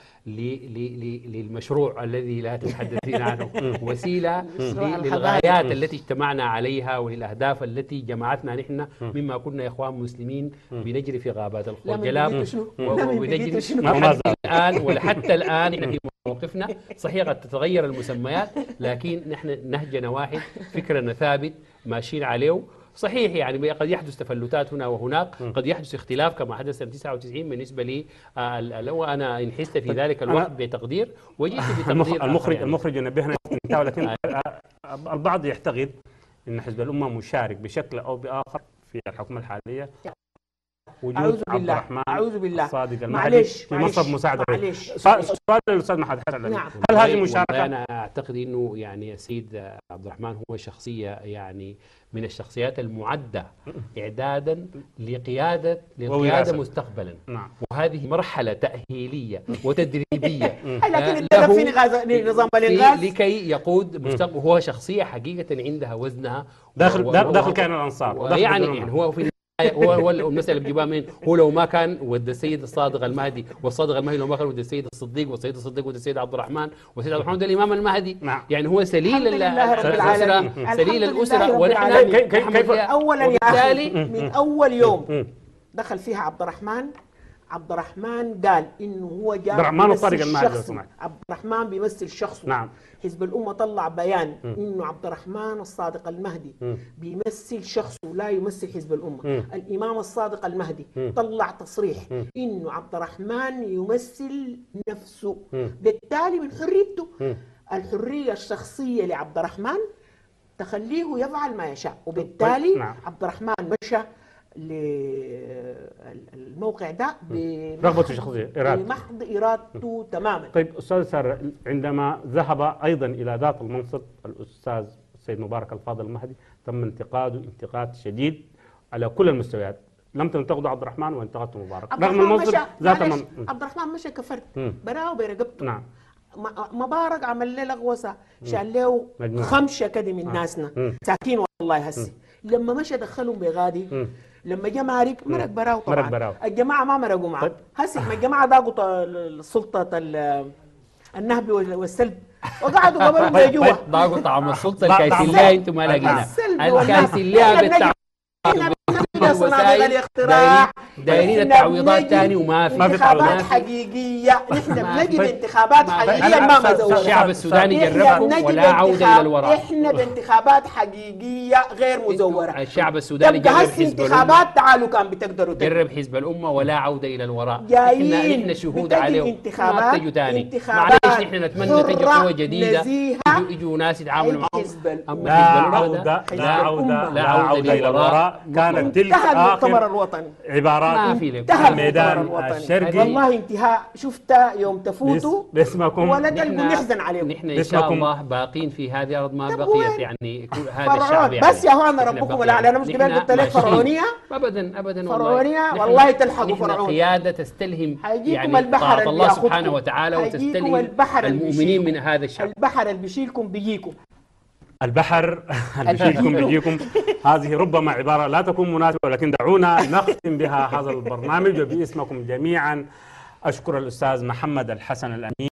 Speaker 3: للمشروع الذي لا تتحدثين عنه، وسيله للغايات التي اجتمعنا عليها وللاهداف التي جمعتنا نحن مما كنا اخوان مسلمين بنجري في غابات الخجلاب وبنجري الان ولحتى الان نحن في موقفنا. صحيح قد تتغير المسميات لكن نحن نهجنا واحد، فكرنا ثابت ماشيين عليه. صحيح يعني قد يحدث تفلتات هنا وهناك، قد يحدث اختلاف كما حدث سنة 99 بالنسبة لي. لو أنا انحست في ذلك الوقت بتقدير وجئت بتقدير
Speaker 1: المخرج ينبهنا لكن البعض يعتقد أن حزب الأمة مشارك بشكل أو بآخر في الحكومة الحالية.
Speaker 2: أعوذ بالله أعوذ بالله
Speaker 1: الصادق المهدي في منصب مساعد الرئيس. سؤال للأستاذ محمد حسن،
Speaker 2: نعم.
Speaker 1: هل هذه مشاركة؟
Speaker 3: أنا أعتقد أنه يعني السيد عبد الرحمن هو شخصية يعني من الشخصيات المعدة إعدادا لقيادة مستقبلا.
Speaker 1: نعم.
Speaker 3: وهذه مرحلة تأهيلية وتدريبية
Speaker 2: لكن في نظام الإنغاز
Speaker 3: لكي يقود مستقبل. هو شخصية حقيقة عندها وزنها
Speaker 1: داخل كيان الأنصار.
Speaker 3: يعني هو في هو المسألة بجيبها من هو لو ما كان ود السيد الصادق المهدي، والصادق المهدي لو ما كان ود السيد الصديق، والسيد الصديق ود السيد عبد الرحمن، والسيد عبد الرحمن ود الإمام المهدي. يعني هو سليل الأسرة، سليل الأسرة. ونحن
Speaker 2: كيف أولا يا أخي من أول يوم دخل فيها عبد الرحمن قال إنه هو جاء بيمثل الشخص. عبد الرحمن بيمثل شخصه.
Speaker 1: نعم.
Speaker 2: حزب الأمة طلع بيان إنه عبد الرحمن الصادق المهدي بيمثل شخصه لا يمثل حزب الأمة. الإمام الصادق المهدي طلع تصريح إنه عبد الرحمن يمثل نفسه، بالتالي من حريته الحرية الشخصية لعبد الرحمن تخليه يفعل ما يشاء، وبالتالي عبد الرحمن مشى للموقع ده
Speaker 1: رغبته الشخصية،
Speaker 2: بمحض إرادته تماما.
Speaker 1: طيب أستاذ سارة، عندما ذهب أيضا إلى ذات المنصب الأستاذ السيد مبارك الفاضل المهدي تم انتقاده انتقاد شديد على كل المستويات. لم تنتقدوا عبد الرحمن وانتقدتوا مبارك رغم المنصب ذات
Speaker 2: عبد الرحمن مشى كفرد براه برقبته.
Speaker 1: نعم.
Speaker 2: مبارك عمل له لغوسه، شال له خمسه كده من ناسنا ساكين والله هسه. لما مشى دخلهم بغادي، لما جاء مرق براو طبعا. الجماعه ما مرقوا معه. هسه ما الجماعه ضاقوا السلطه النهب والسلب وقعدوا قبلهم بيجوا
Speaker 3: ضاقوا طعم السلطه الكايسيليه. انتم ما لاقينا الكايسيليه بالتعويض دايرين التعويضات ثاني وما في
Speaker 2: انتخابات حقيقيه. نحن بنجي بانتخابات حقيقيه ما مزوره.
Speaker 3: الشعب السوداني جربكم ولا عوده الى الوراء.
Speaker 2: احنا بانتخابات حقيقيه غير مزوره.
Speaker 3: الشعب السوداني جرب حزب
Speaker 2: انتخابات تعالوا كان بتقدروا
Speaker 3: جرب حزب الامه ولا عوده الى الوراء.
Speaker 2: احنا
Speaker 3: شهود عليه
Speaker 2: انتخابات
Speaker 3: تجوا ثاني. معلش نحن نتمنى تجي قوه جديده، يجوا ناس يتعاملوا معهم.
Speaker 1: لا عوده لا عوده الى الوراء. كانت تلك
Speaker 2: المؤتمر الوطني
Speaker 1: عبارات
Speaker 2: انتهى
Speaker 1: الميدان الشرقي.
Speaker 2: والله انتهاء. شفتها يوم تفوتوا
Speaker 1: باسمكم
Speaker 2: ولا تلقوا نحزن عليكم.
Speaker 3: نحن ان شاء الله باقين في هذه الارض ما بقيت يعني هذا الشعب يعني.
Speaker 2: بس يا اخوانا ربكم الاعلى. انا مش قلت لك فرعونيه
Speaker 3: ابدا
Speaker 2: فرعونيه والله تلحقوا فرعون.
Speaker 3: قياده تستلهم
Speaker 2: يعني البحر
Speaker 3: الله سبحانه وتعالى وتستلهم المؤمنين من هذا الشعب.
Speaker 2: البحر اللي بيشيلكم بيجيكم.
Speaker 1: البحر بيجيكم بيجيكم. هذه ربما عبارة لا تكون مناسبة، ولكن دعونا نختم بها هذا البرنامج. وباسمكم جميعا أشكر الأستاذ محمد الحسن الأمين